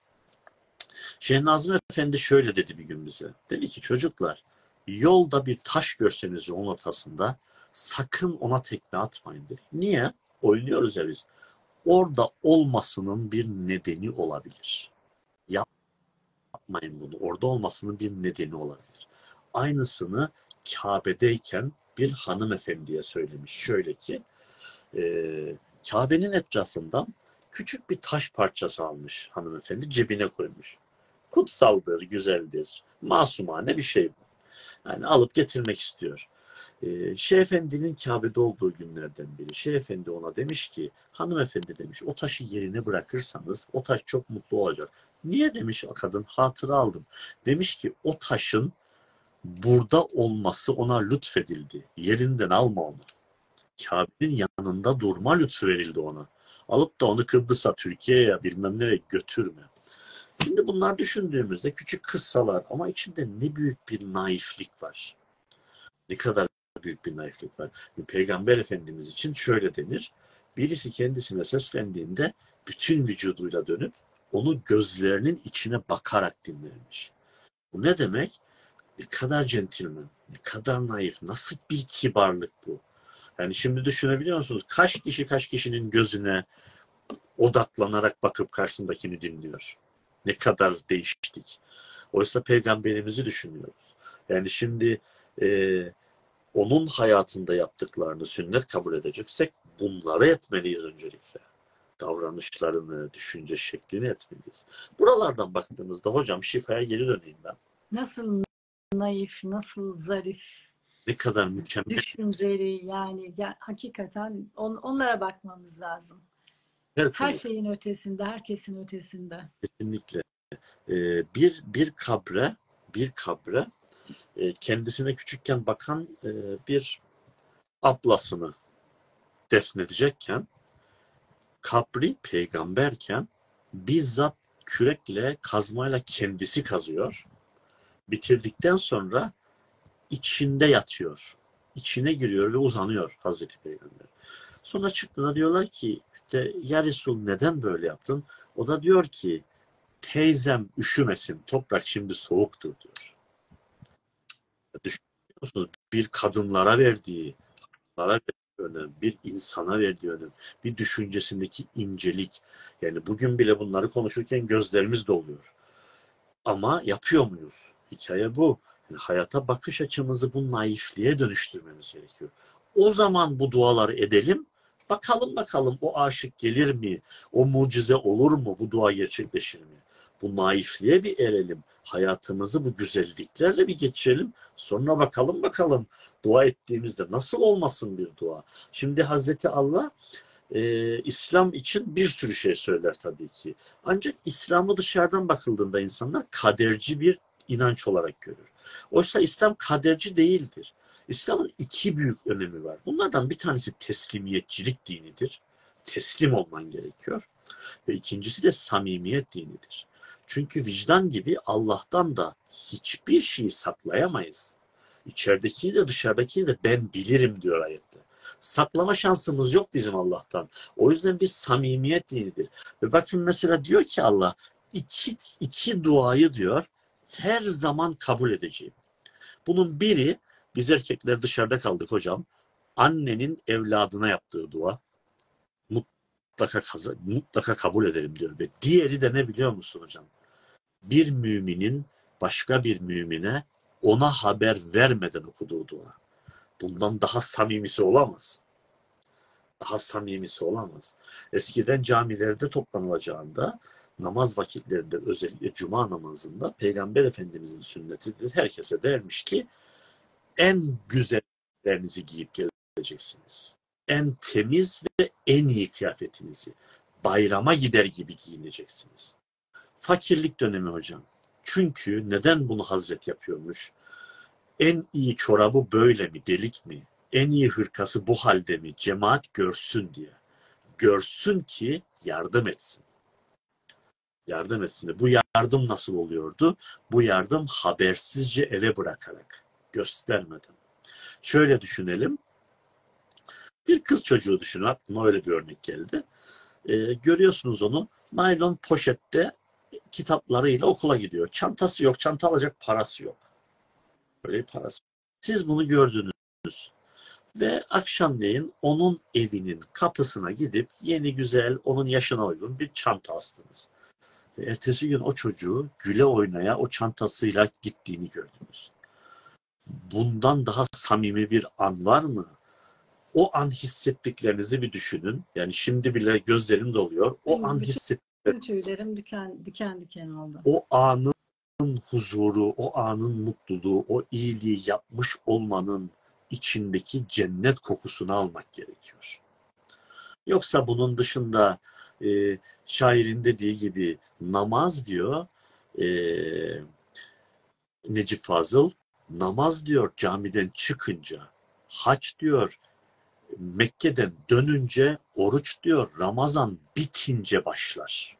Şeyh Nazım Efendi şöyle dedi bir gün bize. Dedi ki çocuklar, yolda bir taş görseniz yolun ortasında sakın ona tekme atmayın dedi. Niye? Oynuyoruz ya biz. Orada olmasının bir nedeni olabilir. Yapmayın bunu. Orada olmasının bir nedeni olabilir. Aynısını Kabe'deyken bir hanımefendiye söylemiş. Şöyle ki, e, Kabe'nin etrafından küçük bir taş parçası almış hanımefendi, cebine koymuş. Kutsaldır, güzeldir, masumane bir şey bu. Yani alıp getirmek istiyor. Ee, Şeyh Efendi'nin Kabe'de olduğu günlerden biri. Şeyh Efendi ona demiş ki, hanımefendi demiş, o taşı yerine bırakırsanız o taş çok mutlu olacak. Niye demiş kadın, hatıra aldım. Demiş ki o taşın burada olması ona lütfedildi. Yerinden alma onu. Kabe'nin yanında durma lütfu verildi ona. Alıp da onu Kıbrıs'a, Türkiye'ye bilmem nereye götürme. Şimdi bunlar düşündüğümüzde küçük kıssalar ama içinde ne büyük bir naiflik var. Ne kadar büyük bir naiflik var. Peygamber Efendimiz için şöyle denir. Birisi kendisine seslendiğinde bütün vücuduyla dönüp onu gözlerinin içine bakarak dinlermiş. Bu ne demek? Ne kadar centilmen, ne kadar naif, nasıl bir kibarlık bu? Yani şimdi düşünebiliyor musunuz? Kaç kişi kaç kişinin gözüne odaklanarak bakıp karşısındakini dinliyor? Ne kadar değiştik. Oysa Peygamberimizi düşünüyoruz. Yani şimdi e, onun hayatında yaptıklarını sünnet kabul edeceksek bunları etmeliyiz öncelikle. Davranışlarını, düşünce şeklini etmeliyiz. Buralardan baktığımızda hocam şifaya geri döneyim ben. Nasıl naif, nasıl zarif, Ne kadar mükemmel. düşünceli yani ya, hakikaten on, onlara bakmamız lazım. Her, Her şeyin ötesinde, herkesin ötesinde. Kesinlikle. Ee, bir bir kabre, bir kabre e, kendisine küçükken bakan e, bir ablasını defnedecekken, kabri peygamberken bizzat kürekle, kazmayla kendisi kazıyor. Bitirdikten sonra içinde yatıyor. İçine giriyor ve uzanıyor Hazreti Peygamber. Sonra çıktığında diyorlar ki, işte, ya Resul neden böyle yaptın? O da diyor ki, teyzem üşümesin, toprak şimdi soğuktur diyor. Düşünüyor musunuz? Bir kadınlara verdiği, kadınlara verdiği önem, bir insana verdiği önem, bir düşüncesindeki incelik. Yani bugün bile bunları konuşurken gözlerimiz doluyor. Ama yapıyor muyuz? Hikaye bu. Yani hayata bakış açımızı bu naifliğe dönüştürmemiz gerekiyor. O zaman bu duaları edelim. Bakalım bakalım o aşık gelir mi? O mucize olur mu? Bu dua gerçekleşir mi? Bu naifliğe bir erelim. Hayatımızı bu güzelliklerle bir geçirelim. Sonra bakalım bakalım dua ettiğimizde nasıl olmasın bir dua. Şimdi Hazreti Allah e, İslam için bir sürü şey söyler tabii ki. Ancak İslam'ı dışarıdan bakıldığında insanlar kaderci bir inanç olarak görür. Oysa İslam kaderci değildir. İslam'ın iki büyük önemi var. Bunlardan bir tanesi teslimiyetçilik dinidir. Teslim olman gerekiyor. Ve ikincisi de samimiyet dinidir. Çünkü vicdan gibi Allah'tan da hiçbir şeyi saklayamayız. İçeridekini de dışarıdakini de ben bilirim diyor ayette. Saklama şansımız yok bizim Allah'tan. O yüzden bir samimiyet dinidir. Ve bakın mesela diyor ki Allah, iki, iki duayı diyor her zaman kabul edeceğim. Bunun biri, biz erkekler dışarıda kaldık hocam, annenin evladına yaptığı dua. Mutlaka, mutlaka kabul ederim diyor. Ve diğeri de ne biliyor musun hocam? Bir müminin başka bir mümine ona haber vermeden okuduğu dua. Bundan daha samimisi olamaz. Daha samimisi olamaz. Eskiden camilerde toplanılacağında namaz vakitlerinde, özellikle cuma namazında Peygamber Efendimizin sünnetidir. Herkese dermiş ki en güzellerinizi giyip geleceksiniz. En temiz ve en iyi kıyafetinizi, bayrama gider gibi giyineceksiniz. Fakirlik dönemi hocam. Çünkü neden bunu Hazret yapıyormuş? En iyi çorabı böyle mi, delik mi? En iyi hırkası bu halde mi? Cemaat görsün diye. Görsün ki yardım etsin. Yardım etsin. Bu yardım nasıl oluyordu? Bu yardım habersizce eve bırakarak, göstermeden. Şöyle düşünelim. Bir kız çocuğu düşünün. Aklıma öyle bir örnek geldi. Ee, görüyorsunuz onu naylon poşette kitaplarıyla okula gidiyor. Çantası yok. Çanta alacak parası yok. Böyle bir parası. Siz bunu gördünüz. Ve akşamleyin onun evinin kapısına gidip yeni güzel, onun yaşına uygun bir çanta astınız. Ve ertesi gün o çocuğu güle oynaya o çantasıyla gittiğini gördünüz. Bundan daha samimi bir an var mı? O an hissettiklerinizi bir düşünün. Yani şimdi bile gözlerim doluyor. O an hissettiklerinizi, tüylerim diken diken diken oldu. o anın huzuru, o anın mutluluğu, o iyiliği yapmış olmanın içindeki cennet kokusunu almak gerekiyor. Yoksa bunun dışında e, şairin dediği gibi namaz diyor e, Necip Fazıl, namaz diyor camiden çıkınca, hac diyor Mekke'den dönünce, oruç diyor Ramazan bitince başlar.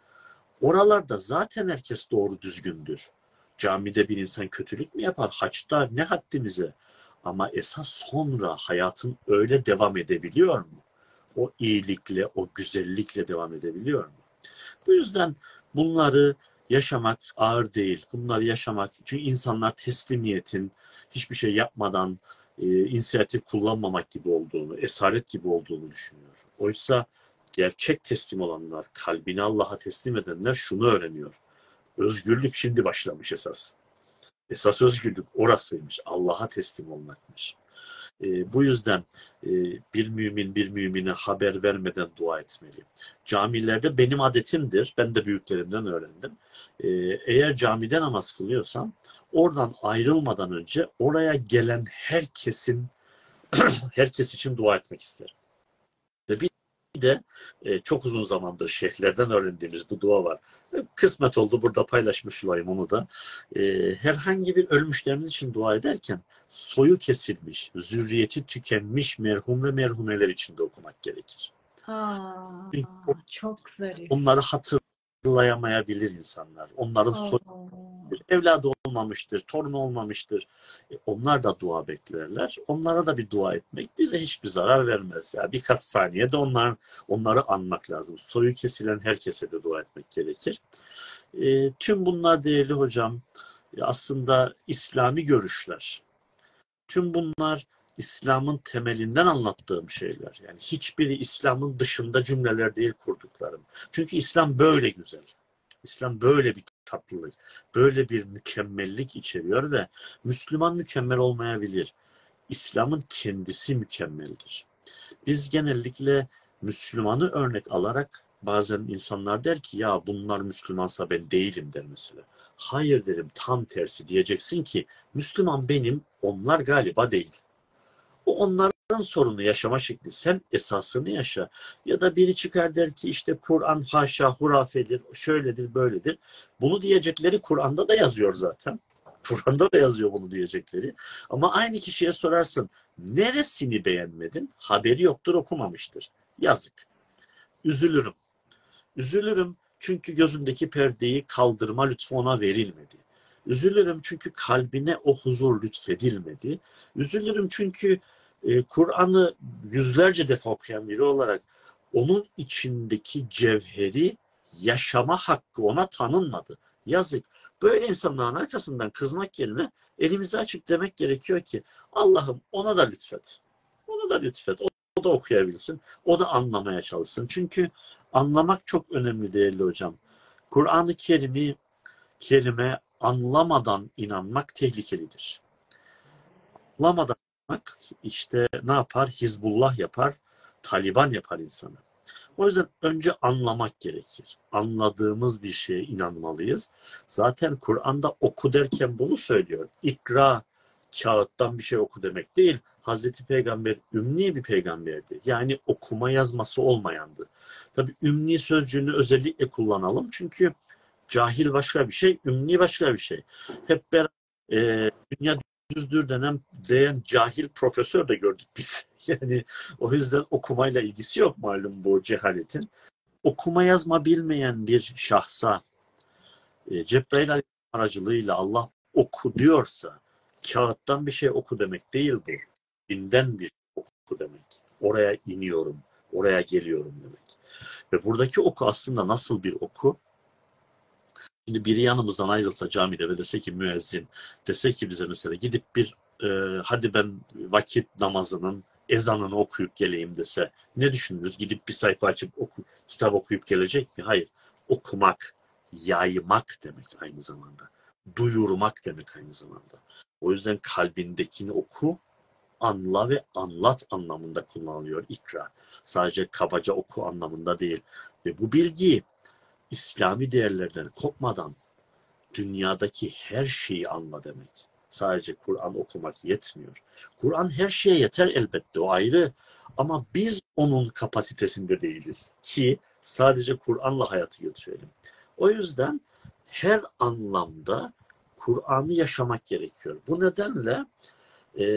Oralarda zaten herkes doğru düzgündür. Camide bir insan kötülük mü yapar? Haçta ne haddimize? Ama esas sonra hayatın öyle devam edebiliyor mu? O iyilikle, o güzellikle devam edebiliyor mu? Bu yüzden bunları yaşamak ağır değil. Bunları yaşamak, çünkü insanlar teslimiyetin hiçbir şey yapmadan e, inisiyatif kullanmamak gibi olduğunu, esaret gibi olduğunu düşünüyor. Oysa gerçek teslim olanlar, kalbini Allah'a teslim edenler şunu öğreniyor. Özgürlük şimdi başlamış esas. Esas özgürlük orasıymış. Allah'a teslim olmakmış. E, bu yüzden e, bir mümin bir mümine haber vermeden dua etmeli. Camilerde benim adetimdir. Ben de büyüklerimden öğrendim. E, eğer camide namaz kılıyorsam oradan ayrılmadan önce oraya gelen herkesin herkes için dua etmek isterim. Ve bir de e, çok uzun zamandır şeyhlerden öğrendiğimiz bu dua var. E, kısmet oldu burada paylaşmış olayım onu da. E, herhangi bir ölmüşlerimiz için dua ederken soyu kesilmiş, zürriyeti tükenmiş merhum ve merhumeler için de okumak gerekir. Aa, Çünkü çok zarif. onları hatırlayamayabilir insanlar. Onların soyu evladı olmamıştır, torunu olmamıştır. E, onlar da dua beklerler. Onlara da bir dua etmek bize hiçbir zarar vermez. Yani birkaç saniyede onlar, onları anmak lazım. Soyu kesilen herkese de dua etmek gerekir. E, tüm bunlar değerli hocam aslında İslami görüşler. Tüm bunlar İslam'ın temelinden anlattığım şeyler. Yani hiçbiri İslam'ın dışında cümleler değil kurduklarım. Çünkü İslam böyle güzel. İslam böyle bir tatlılık, böyle bir mükemmellik içeriyor ve Müslüman mükemmel olmayabilir. İslam'ın kendisi mükemmeldir. Biz genellikle Müslümanı örnek alarak bazen insanlar der ki ya bunlar Müslümansa ben değilim der mesela. Hayır derim, tam tersi diyeceksin ki Müslüman benim, onlar galiba değil. O onların sorunu, yaşama şekli. Sen esasını yaşa. Ya da biri çıkar der ki işte Kur'an haşa hurafedir, şöyledir, böyledir. Bunu diyecekleri Kur'an'da da yazıyor zaten. Kur'an'da da yazıyor bunu diyecekleri. Ama aynı kişiye sorarsın, neresini beğenmedin? Haberi yoktur, okumamıştır. Yazık. Üzülürüm. Üzülürüm çünkü gözündeki perdeyi kaldırma lütfu ona verilmedi. Üzülürüm çünkü kalbine o huzur lütfedilmedi. Üzülürüm çünkü e, Kur'an'ı yüzlerce defa okuyan biri olarak onun içindeki cevheri yaşama hakkı ona tanınmadı. Yazık. Böyle insanların arkasından kızmak yerine elimizi açıp demek gerekiyor ki Allah'ım ona da lütfet. Ona da lütfet. O, o da okuyabilsin. O da anlamaya çalışsın. Çünkü anlamak çok önemli değerli hocam. Kur'an-ı Kerim'i kelime anlamadan inanmak tehlikelidir. Anlamadan inanmak işte ne yapar? Hizbullah yapar, Taliban yapar insanı. O yüzden önce anlamak gerekir. Anladığımız bir şeye inanmalıyız. Zaten Kur'an'da oku derken bunu söylüyor. İkra, kağıttan bir şey oku demek değil. Hazreti Peygamber ümni bir peygamberdi. Yani okuma yazması olmayandı. Tabii ümni sözcüğünü özellikle kullanalım. Çünkü cahil başka bir şey, ümni başka bir şey. Hep beraber e, dünya düzdür denen diyen cahil profesör de gördük biz. Yani o yüzden okumayla ilgisi yok malum bu cehaletin. Okuma yazma bilmeyen bir şahsa e, Cebrail aracılığıyla Allah oku diyorsa kağıttan bir şey oku demek değil bu. Dinden bir şey oku demek. Oraya iniyorum, oraya geliyorum demek. Ve buradaki oku aslında nasıl bir oku? Şimdi biri yanımızdan ayrılsa camide ve dese ki müezzin, dese ki bize mesela gidip bir e, hadi ben vakit namazının ezanını okuyup geleyim dese ne düşünürüz? Gidip bir sayfa açıp oku, kitap okuyup gelecek mi? Hayır. Okumak, yaymak demek aynı zamanda. Duyurmak demek aynı zamanda. O yüzden kalbindekini oku, anla ve anlat anlamında kullanılıyor ikra. Sadece kabaca oku anlamında değil. Ve bu bilgiyi İslami değerlerden kopmadan dünyadaki her şeyi anla demek. Sadece Kur'an okumak yetmiyor. Kur'an her şeye yeter elbette, o ayrı. Ama biz onun kapasitesinde değiliz ki sadece Kur'an'la hayatı götürelim. O yüzden her anlamda Kur'an'ı yaşamak gerekiyor. Bu nedenle e,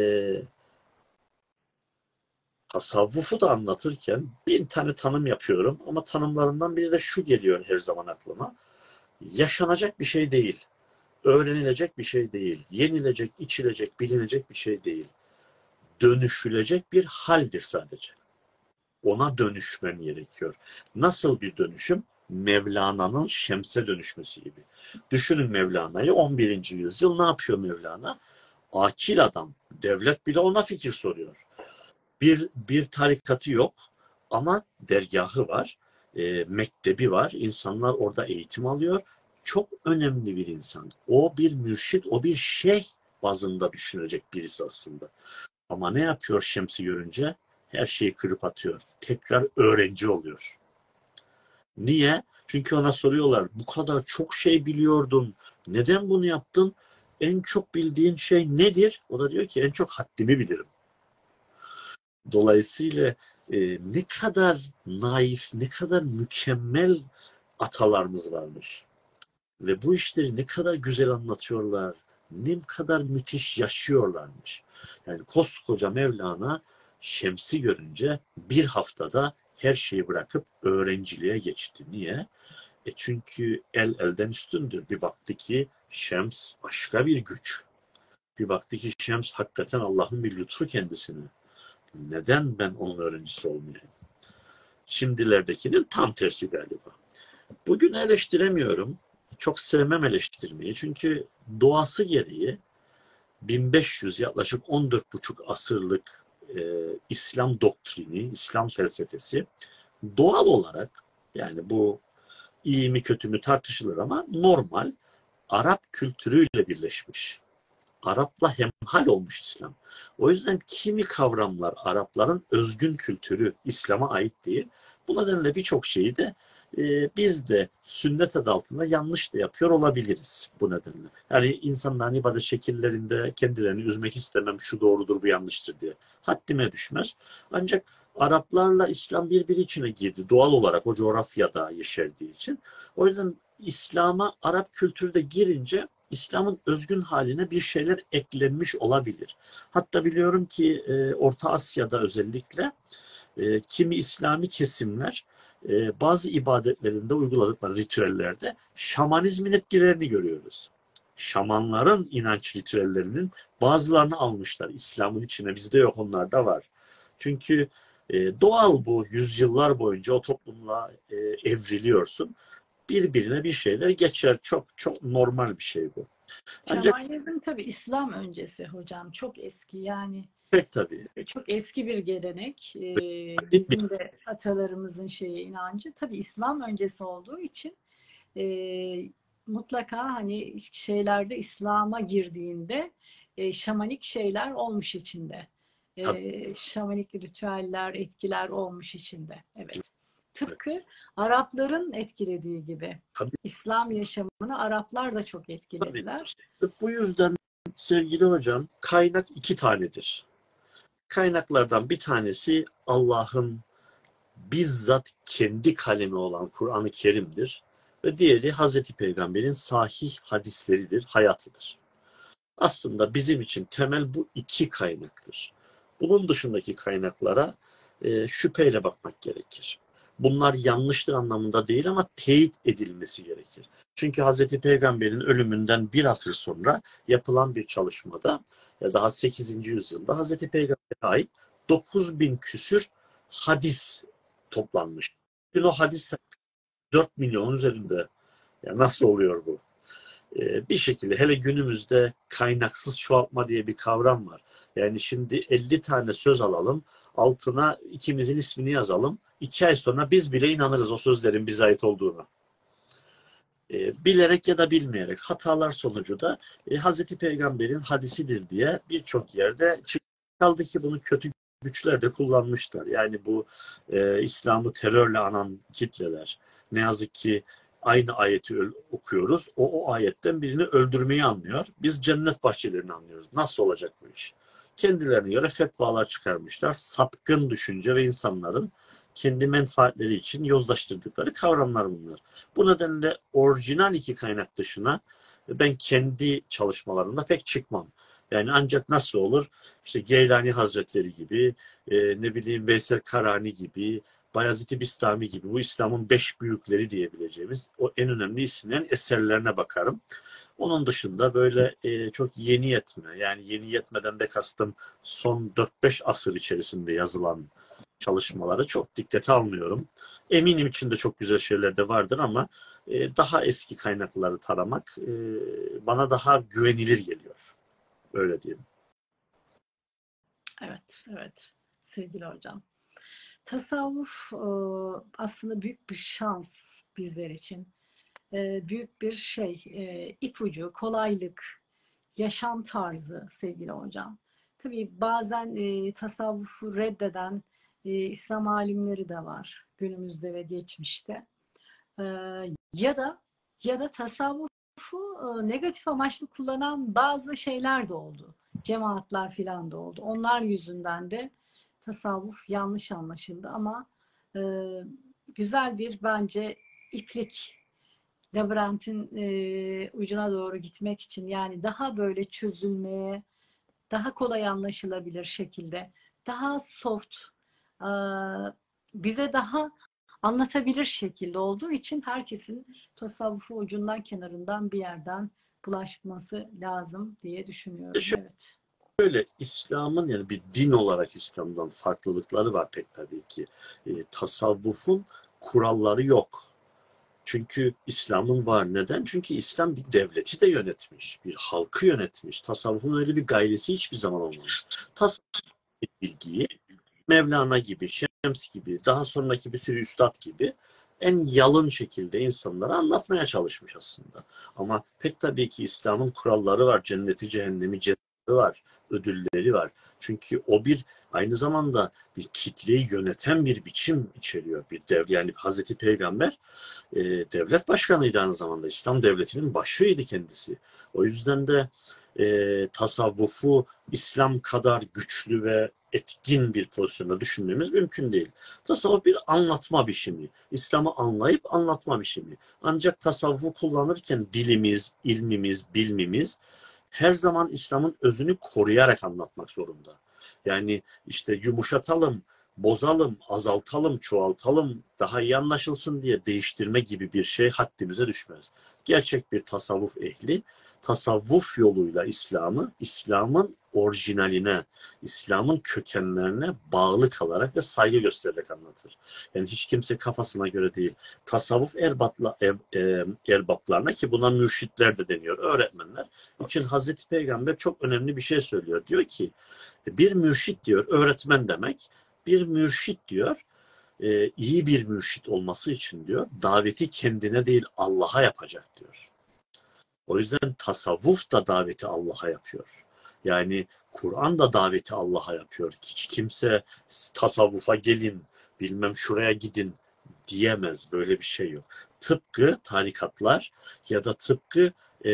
tasavvufu da anlatırken bin tane tanım yapıyorum ama tanımlarından biri de şu geliyor her zaman aklıma. Yaşanacak bir şey değil. Öğrenilecek bir şey değil. Yenilecek, içilecek, bilinecek bir şey değil. Dönüşülecek bir haldir sadece. Ona dönüşmen gerekiyor. Nasıl bir dönüşüm? Mevlana'nın Şems'e dönüşmesi gibi. Düşünün Mevlana'yı, on birinci yüzyıl ne yapıyor Mevlana? Akil adam. Devlet bile ona fikir soruyor. Bir, bir tarikatı yok ama dergahı var, e, mektebi var, insanlar orada eğitim alıyor. Çok önemli bir insan. O bir mürşit, o bir şeyh bazında düşünecek birisi aslında. Ama ne yapıyor Şems'i görünce? Her şeyi kırıp atıyor. Tekrar öğrenci oluyor. Niye? Çünkü ona soruyorlar, bu kadar çok şey biliyordun, neden bunu yaptın? En çok bildiğin şey nedir? O da diyor ki en çok haddimi bilirim. Dolayısıyla e, ne kadar naif, ne kadar mükemmel atalarımız varmış. Ve bu işleri ne kadar güzel anlatıyorlar, ne kadar müthiş yaşıyorlarmış. Yani koskoca Mevlana Şems'i görünce bir haftada her şeyi bırakıp öğrenciliğe geçti. Niye? E çünkü el elden üstündür. Bir baktı ki Şems başka bir güç. Bir baktı ki Şems hakikaten Allah'ın bir lütfu kendisine. Neden ben onun öğrencisi olmayayım? Şimdilerdekinin tam tersi galiba. Bugün eleştiremiyorum. Çok sevmem eleştirmeyi. Çünkü doğası gereği bin beş yüz yaklaşık on dört buçuk asırlık e, İslam doktrini, İslam felsefesi doğal olarak, yani bu iyi mi kötü mü tartışılır ama normal Arap kültürüyle birleşmiş. Arap'la hemhal olmuş İslam. O yüzden kimi kavramlar Arapların özgün kültürü, İslam'a ait değil. Bu nedenle birçok şeyi de e, biz de sünnet adı altında yanlış da yapıyor olabiliriz bu nedenle. Yani insanların ibadet şekillerinde kendilerini üzmek istemem, şu doğrudur bu yanlıştır diye. Haddime düşmez. Ancak Araplarla İslam birbiri içine girdi. Doğal olarak o coğrafyada yeşerdiği için. O yüzden İslam'a Arap kültürü de girince İslam'ın özgün haline bir şeyler eklenmiş olabilir. Hatta biliyorum ki e, Orta Asya'da özellikle e, kimi İslami kesimler e, bazı ibadetlerinde uyguladıkları ritüellerde şamanizmin etkilerini görüyoruz. Şamanların inanç ritüellerinin bazılarını almışlar İslam'ın içine. Bizde yok, onlarda var. Çünkü e, doğal bu, yüzyıllar boyunca o toplumla e, evriliyorsun. Birbirine bir şeyler geçer. Çok çok normal bir şey bu. Ancak Şamanizm tabii İslam öncesi hocam. Çok eski yani. pek tabii. Çok eski bir gelenek. Ee, Bir, bizim de atalarımızın şeyi inancı. Tabii İslam öncesi olduğu için e, mutlaka hani şeylerde İslam'a girdiğinde e, şamanik şeyler olmuş içinde. tabii, E, şamanik ritüeller, etkiler olmuş içinde. Evet. evet, Tıpkı Arapların etkilediği gibi. tabii, İslam yaşamını Araplar da çok tabii. etkilediler. Bu yüzden sevgili hocam, kaynak iki tanedir. Kaynaklardan bir tanesi Allah'ın bizzat kendi kalemi olan Kur'an-ı Kerim'dir. Ve diğeri Hazreti Peygamber'in sahih hadisleridir, hayatıdır. Aslında bizim için temel bu iki kaynaktır. Bunun dışındaki kaynaklara e, şüpheyle bakmak gerekir. Bunlar yanlıştır anlamında değil ama teyit edilmesi gerekir. Çünkü Hazreti Peygamber'in ölümünden bir asır sonra yapılan bir çalışmada, ya daha sekizinci yüzyılda Hazreti Peygamber'e ait dokuz bin küsür hadis toplanmış. Bugün o hadis dört milyon üzerinde. Ya nasıl oluyor bu? Ee, bir şekilde hele günümüzde kaynaksız çoğaltma diye bir kavram var. Yani şimdi elli tane söz alalım, altına ikimizin ismini yazalım. iki ay sonra biz bile inanırız o sözlerin bize ait olduğuna. E, bilerek ya da bilmeyerek hatalar sonucu da e, Hazreti Peygamber'in hadisidir diye birçok yerde kaldı ki bunu kötü güçler de kullanmışlar. Yani bu e, İslam'ı terörle anan kitleler ne yazık ki aynı ayeti okuyoruz. O, o ayetten birini öldürmeyi anlıyor. Biz cennet bahçelerini anlıyoruz. Nasıl olacak bu iş? Kendilerine göre fetvalar çıkarmışlar. Sapkın düşünce ve insanların kendi menfaatleri için yozlaştırdıkları kavramlar bunlar. Bu nedenle orijinal iki kaynak dışına ben kendi çalışmalarımda pek çıkmam. Yani ancak nasıl olur? İşte Geylani Hazretleri gibi, e, ne bileyim Veysel Karani gibi, Bayezid Bistami gibi bu İslam'ın beş büyükleri diyebileceğimiz o en önemli isimlerin eserlerine bakarım. Onun dışında böyle e, çok yeni yetme, yani yeni yetmeden de kastım son dört beş asır içerisinde yazılan çalışmaları çok dikkate almıyorum. Eminim içinde çok güzel şeyler de vardır ama e, daha eski kaynakları taramak e, bana daha güvenilir geliyor. Öyle diyelim. Evet, evet sevgili hocam. Tasavvuf aslında büyük bir şans bizler için. Büyük bir şey, ipucu, kolaylık, yaşam tarzı sevgili hocam. Tabii bazen tasavvufu reddeden İslam alimleri de var günümüzde ve geçmişte. Ya da ya da tasavvufu negatif amaçlı kullanan bazı şeyler de oldu. Cemaatler filan da oldu. Onlar yüzünden de tasavvuf yanlış anlaşıldı ama e, güzel bir bence iplik labirentin e, ucuna doğru gitmek için yani daha böyle çözülmeye, daha kolay anlaşılabilir şekilde, daha soft, e, bize daha anlatabilir şekilde olduğu için herkesin tasavvufu ucundan kenarından bir yerden bulaşması lazım diye düşünüyorum. Şöyle, Evet. Şöyle İslam'ın yani bir din olarak İslam'dan farklılıkları var pek tabii ki. E, tasavvufun kuralları yok. Çünkü İslam'ın var. Neden? Çünkü İslam bir devleti de yönetmiş. Bir halkı yönetmiş. Tasavvufun öyle bir gayresi hiçbir zaman olmamış. Tasavvuf bilgiyi Mevlana gibi, Şems gibi, daha sonraki bir sürü üstad gibi en yalın şekilde insanlara anlatmaya çalışmış aslında. Ama pek tabii ki İslam'ın kuralları var. Cenneti, cehennemi, cenneti var. Ödülleri var. Çünkü o bir aynı zamanda bir kitleyi yöneten bir biçim içeriyor. Bir dev, yani Hazreti Peygamber e, devlet başkanıydı aynı zamanda. İslam devletinin başıydı kendisi. O yüzden de e, tasavvufu İslam kadar güçlü ve etkin bir pozisyonda düşünmemiz mümkün değil. Tasavvuf bir anlatma biçimi. İslam'ı anlayıp anlatma biçimi. Ancak tasavvufu kullanırken dilimiz, ilmimiz, bilmimiz her zaman İslam'ın özünü koruyarak anlatmak zorunda. Yani işte yumuşatalım, bozalım, azaltalım, çoğaltalım, daha iyi anlaşılsın diye değiştirme gibi bir şey haddimize düşmez. Gerçek bir tasavvuf ehli, tasavvuf yoluyla İslam'ı, İslam'ın orijinaline, İslam'ın kökenlerine bağlı kalarak ve saygı göstererek anlatır. Yani hiç kimse kafasına göre değil. Tasavvuf erbatla, er, e, erbaplarına ki buna mürşitler de deniyor, öğretmenler için Hazreti Peygamber çok önemli bir şey söylüyor. Diyor ki bir mürşit diyor, öğretmen demek. Bir mürşit diyor, e, iyi bir mürşit olması için diyor, daveti kendine değil Allah'a yapacak diyor. O yüzden tasavvuf da daveti Allah'a yapıyor. Yani Kur'an da daveti Allah'a yapıyor. Hiç kimse tasavvufa gelin, bilmem şuraya gidin diyemez. Böyle bir şey yok. Tıpkı tarikatlar ya da tıpkı e,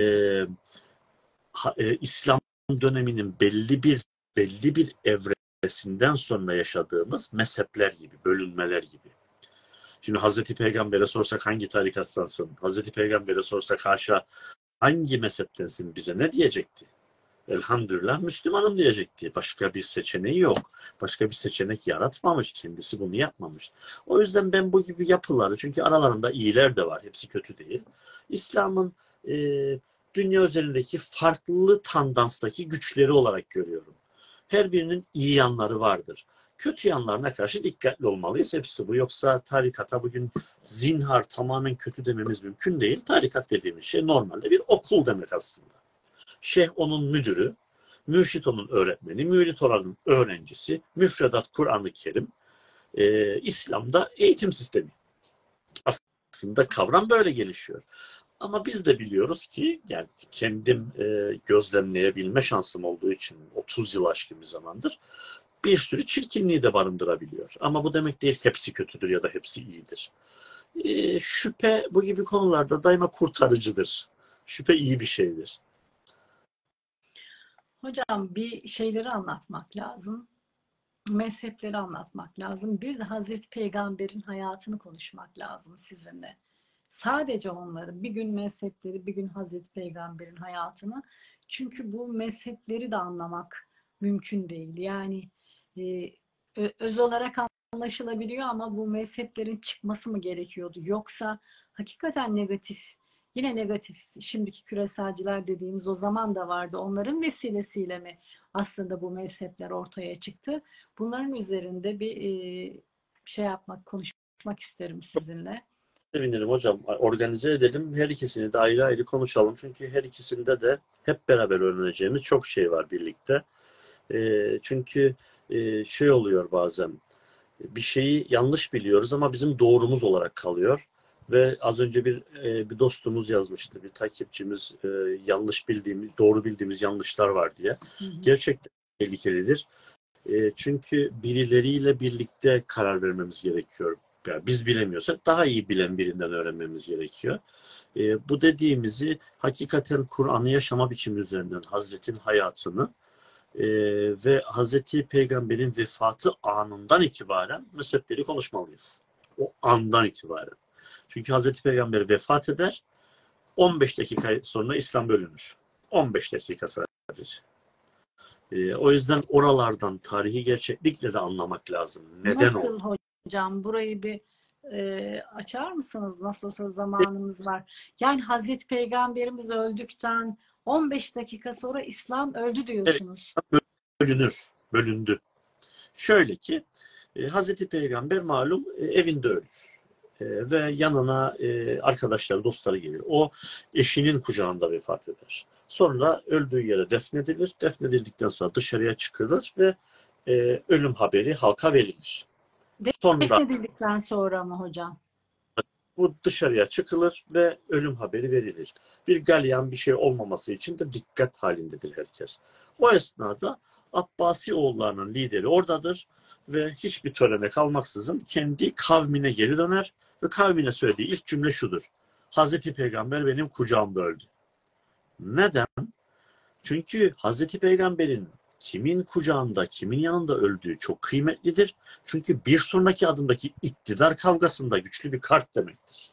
e, İslam döneminin belli bir belli bir evresinden sonra yaşadığımız mezhepler gibi, bölünmeler gibi. Şimdi Hazreti Peygamber'e sorsak hangi tarikattansın? Hazreti Peygamber'e sorsak haşa hangi mezheptensin, bize ne diyecekti? Elhamdülillah Müslümanım diyecekti. Başka bir seçeneği yok. Başka bir seçenek yaratmamış. Kendisi bunu yapmamış. O yüzden ben bu gibi yapıları, çünkü aralarında iyiler de var. Hepsi kötü değil. İslam'ın e, dünya üzerindeki farklı tandanstaki güçleri olarak görüyorum. Her birinin iyi yanları vardır. kötü yanlarına karşı dikkatli olmalıyız. Hepsi bu. Yoksa tarikata bugün zinhar tamamen kötü dememiz mümkün değil. Tarikat dediğimiz şey normalde bir okul demek aslında. Şeyh onun müdürü, mürşit onun öğretmeni, mürit olanın öğrencisi, müfredat Kur'an-ı Kerim, e, İslam'da eğitim sistemi. Aslında kavram böyle gelişiyor. Ama biz de biliyoruz ki, yani kendim e, gözlemleyebilme şansım olduğu için otuz yıl aşkın bir zamandır, bir sürü çirkinliği de barındırabiliyor. Ama bu demek değil hepsi kötüdür ya da hepsi iyidir. E, şüphe bu gibi konularda daima kurtarıcıdır. Şüphe iyi bir şeydir. Hocam bir şeyleri anlatmak lazım. Mezhepleri anlatmak lazım. Bir de Hazreti Peygamber'in hayatını konuşmak lazım sizinle. Sadece onları, bir gün mezhepleri, bir gün Hazreti Peygamber'in hayatını. Çünkü bu mezhepleri de anlamak mümkün değil. Yani e, öz olarak anlaşılabiliyor ama bu mezheplerin çıkması mı gerekiyordu? Yoksa hakikaten negatif, yine negatif, şimdiki küreselciler dediğimiz o zaman da vardı. Onların vesilesiyle mi aslında bu mezhepler ortaya çıktı? Bunların üzerinde bir e, şey yapmak, konuşmak isterim sizinle. Sevinirim hocam. Organize edelim. Her ikisini de ayrı ayrı konuşalım. Çünkü her ikisinde de hep beraber öğreneceğimiz çok şey var birlikte. E, çünkü e, şey oluyor bazen. Bir şeyi yanlış biliyoruz ama bizim doğrumuz olarak kalıyor. Ve az önce bir e, bir dostumuz yazmıştı. Bir takipçimiz e, yanlış bildiğimiz, doğru bildiğimiz yanlışlar var diye. Hı hı. Gerçekten tehlikelidir. E, çünkü birileriyle birlikte karar vermemiz gerekiyor. Yani biz bilemiyorsak daha iyi bilen birinden öğrenmemiz gerekiyor. E, bu dediğimizi hakikaten Kur'an'ı yaşama biçimi üzerinden Hazretin hayatını e, ve Hazreti Peygamber'in vefatı anından itibaren mezhepleri konuşmalıyız. O andan itibaren. Çünkü Hazreti Peygamber vefat eder, on beş dakika sonra İslam bölünür. on beş dakika sadece. E, o yüzden oralardan tarihi gerçeklikle de anlamak lazım. Neden Nasıl oldu? hocam? Burayı bir e, açar mısınız? Nasıl olsa zamanımız var. Yani Hazreti Peygamberimiz öldükten on beş dakika sonra İslam öldü Evet, diyorsunuz. bölünür, bölündü. Şöyle ki, e, Hazreti Peygamber malum e, evinde ölür. E, ve yanına e, arkadaşları, dostları gelir. O eşinin kucağında vefat eder. Sonra öldüğü yere defnedilir. Defnedildikten sonra dışarıya çıkılır ve e, ölüm haberi halka verilir. Sonra Defnedildikten sonra mı hocam? bu dışarıya çıkılır ve ölüm haberi verilir. Bir galyan bir şey olmaması için de dikkat halindedir herkes. O esnada Abbasi oğullarının lideri oradadır ve hiçbir törene kalmaksızın kendi kavmine geri döner ve kavmine söylediği ilk cümle şudur: Hazreti Peygamber benim kucağımda öldü. Neden? Çünkü Hazreti Peygamber'in kimin kucağında, kimin yanında öldüğü çok kıymetlidir. Çünkü bir sonraki adımdaki iktidar kavgasında güçlü bir kart demektir.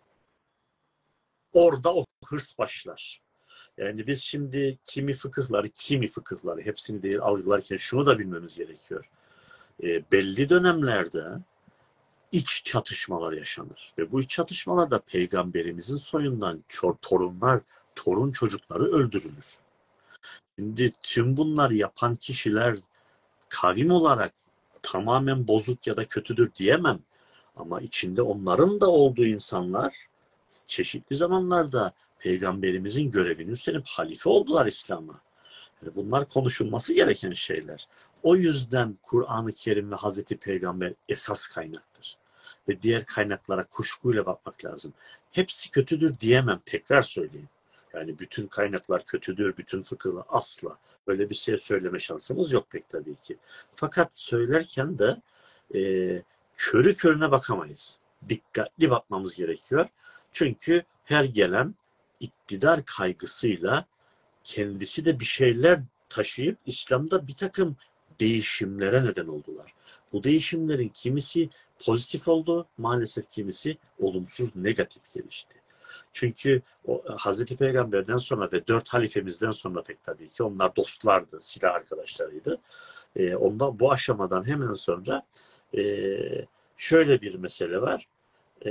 Orada o hırs başlar. Yani biz şimdi kimi fıkıhları, kimi fıkıhları hepsini değil algılarken şunu da bilmemiz gerekiyor. E, belli dönemlerde iç çatışmalar yaşanır. Ve bu iç çatışmalarda Peygamberimizin soyundan torunlar, torun çocukları öldürülür. Şimdi tüm bunları yapan kişiler kavim olarak tamamen bozuk ya da kötüdür diyemem. Ama içinde onların da olduğu insanlar çeşitli zamanlarda Peygamberimizin görevini üstlenip halife oldular İslam'a. Yani bunlar konuşulması gereken şeyler. O yüzden Kur'an-ı Kerim ve Hazreti Peygamber esas kaynaktır. Ve diğer kaynaklara kuşkuyla bakmak lazım. Hepsi kötüdür diyemem, tekrar söyleyeyim. Yani bütün kaynaklar kötüdür, bütün fıkıhlar asla. Böyle bir şey söyleme şansımız yok pek tabii ki. Fakat söylerken de e, körü körüne bakamayız. Dikkatli bakmamız gerekiyor. Çünkü her gelen iktidar kaygısıyla kendisi de bir şeyler taşıyıp İslam'da bir takım değişimlere neden oldular. Bu değişimlerin kimisi pozitif oldu, maalesef kimisi olumsuz, negatif gelişti. Çünkü o, Hazreti Peygamber'den sonra ve dört halifemizden sonra pek tabii ki onlar dostlardı, silah arkadaşlarıydı. E, ondan bu aşamadan hemen sonra e, şöyle bir mesele var. E,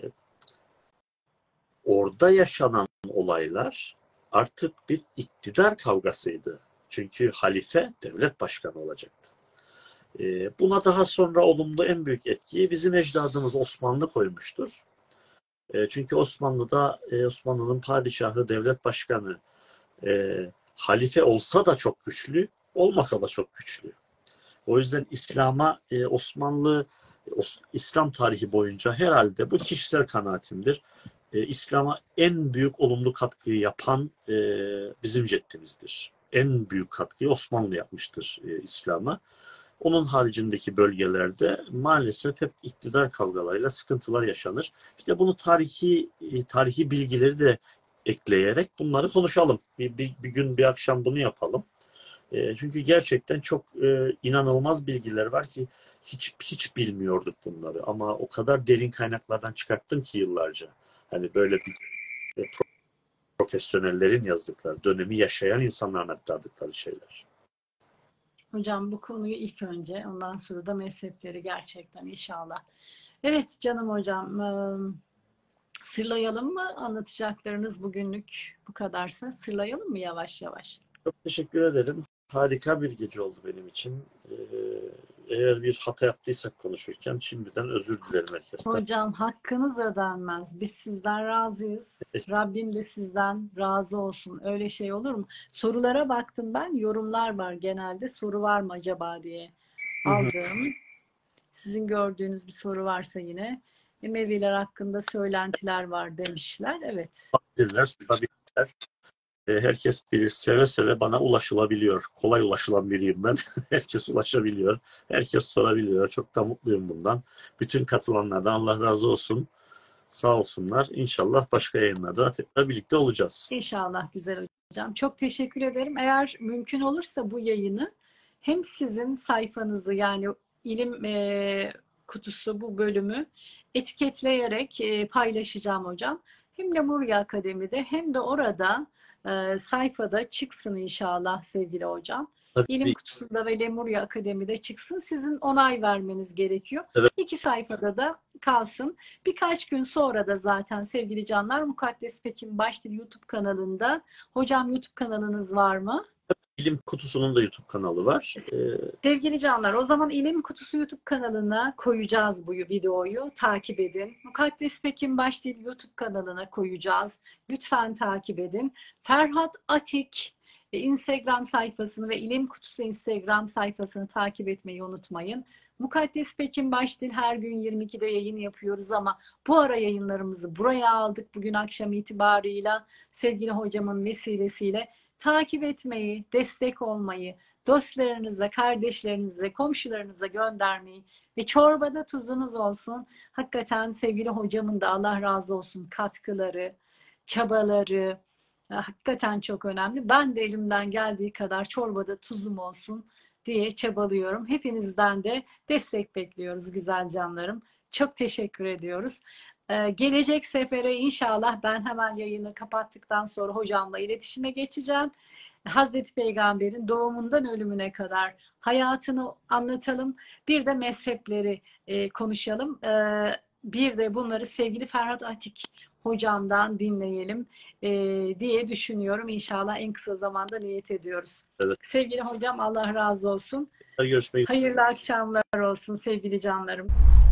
orada yaşanan olaylar artık bir iktidar kavgasıydı. Çünkü halife devlet başkanı olacaktı. E, buna daha sonra olumlu en büyük etkiyi bizim ecdadımız Osmanlı koymuştur. E, çünkü Osmanlı'da e, Osmanlı'nın padişahı, devlet başkanı, e, halife olsa da çok güçlü, olmasa da çok güçlü. O yüzden İslam'a e, Osmanlı, Os, İslam tarihi boyunca herhalde bu kişisel kanaatimdir. E, İslam'a en büyük olumlu katkıyı yapan e, bizim ceddimizdir. En büyük katkıyı Osmanlı yapmıştır e, İslam'a. Onun haricindeki bölgelerde maalesef hep iktidar kavgalarıyla sıkıntılar yaşanır. İşte bunu tarihi tarihi bilgileri de ekleyerek bunları konuşalım. Bir, bir, bir gün bir akşam bunu yapalım. E, çünkü gerçekten çok e, inanılmaz bilgiler var ki hiç hiç bilmiyorduk bunları. Ama o kadar derin kaynaklardan çıkarttım ki yıllarca. Hani böyle bir e, profesyonellerin yazdıkları, dönemi yaşayan insanların aktardıkları şeyler. Hocam bu konuyu ilk önce, ondan sonra da mezhepleri gerçekten inşallah. Evet canım hocam, sırlayalım mı? Anlatacaklarınız bugünlük bu kadarsa sırlayalım mı yavaş yavaş? Çok teşekkür ederim. Harika bir gece oldu benim için. Ee, eğer bir hata yaptıysak konuşurken şimdiden özür dilerim herkesten. Hocam hakkınız ödenmez. Biz sizden razıyız. Rabbim de sizden razı olsun. Öyle şey olur mu? Sorulara baktım ben. Yorumlar var genelde. Soru var mı acaba diye aldığım. Sizin gördüğünüz bir soru varsa yine. Emeviler hakkında söylentiler var demişler. Evet. Bilirler, sorabilirler. Herkes bilir, seve seve bana ulaşılabiliyor. Kolay ulaşılan biriyim ben. Herkes ulaşabiliyor. Herkes sorabiliyor. Çok da mutluyum bundan. Bütün katılanlardan Allah razı olsun. Sağ olsunlar. İnşallah başka yayınlarda tekrar birlikte olacağız. İnşallah güzel hocam. Çok teşekkür ederim. Eğer mümkün olursa bu yayını hem sizin sayfanızı, yani ilim e, kutusu bu bölümü etiketleyerek e, paylaşacağım hocam. Hem Lemuria Akademi'de hem de orada e, sayfada çıksın inşallah sevgili hocam. Tabii. İlim kutusunda ve Lemuria Akademi'de çıksın. Sizin onay vermeniz gerekiyor. Evet. İki sayfada da kalsın. Birkaç gün sonra da zaten sevgili canlar, Mukaddes Pekin Başdil YouTube kanalında. Hocam YouTube kanalınız var mı? İlim Kutusu'nun da YouTube kanalı var. Ee... Sevgili canlar, o zaman İlim Kutusu YouTube kanalına koyacağız bu videoyu. Takip edin. Mukaddes Pekin Başdil YouTube kanalına koyacağız. Lütfen takip edin. Ferhat Atik Instagram sayfasını ve İlim Kutusu Instagram sayfasını takip etmeyi unutmayın. Mukaddes Pekin Başdil her gün yirmi ikide yayın yapıyoruz ama bu ara yayınlarımızı buraya aldık. Bugün akşam itibarıyla sevgili hocamın vesilesiyle takip etmeyi, destek olmayı, dostlarınızla, kardeşlerinizle, komşularınıza göndermeyi ve çorbada tuzunuz olsun. Hakikaten sevgili hocamın da Allah razı olsun katkıları, çabaları hakikaten çok önemli. Ben de elimden geldiği kadar çorbada tuzum olsun diye çabalıyorum. Hepinizden de destek bekliyoruz güzel canlarım. Çok teşekkür ediyoruz. Ee, gelecek sefere inşallah ben hemen yayını kapattıktan sonra hocamla iletişime geçeceğim. Hazreti Peygamber'in doğumundan ölümüne kadar hayatını anlatalım. Bir de mezhepleri e, konuşalım. E, bir de bunları sevgili Ferhat Atik hocamdan dinleyelim e, diye düşünüyorum. İnşallah en kısa zamanda niyet ediyoruz. Evet. Sevgili hocam Allah razı olsun. Görüşmek üzere. Hayırlı akşamlar olsun sevgili canlarım.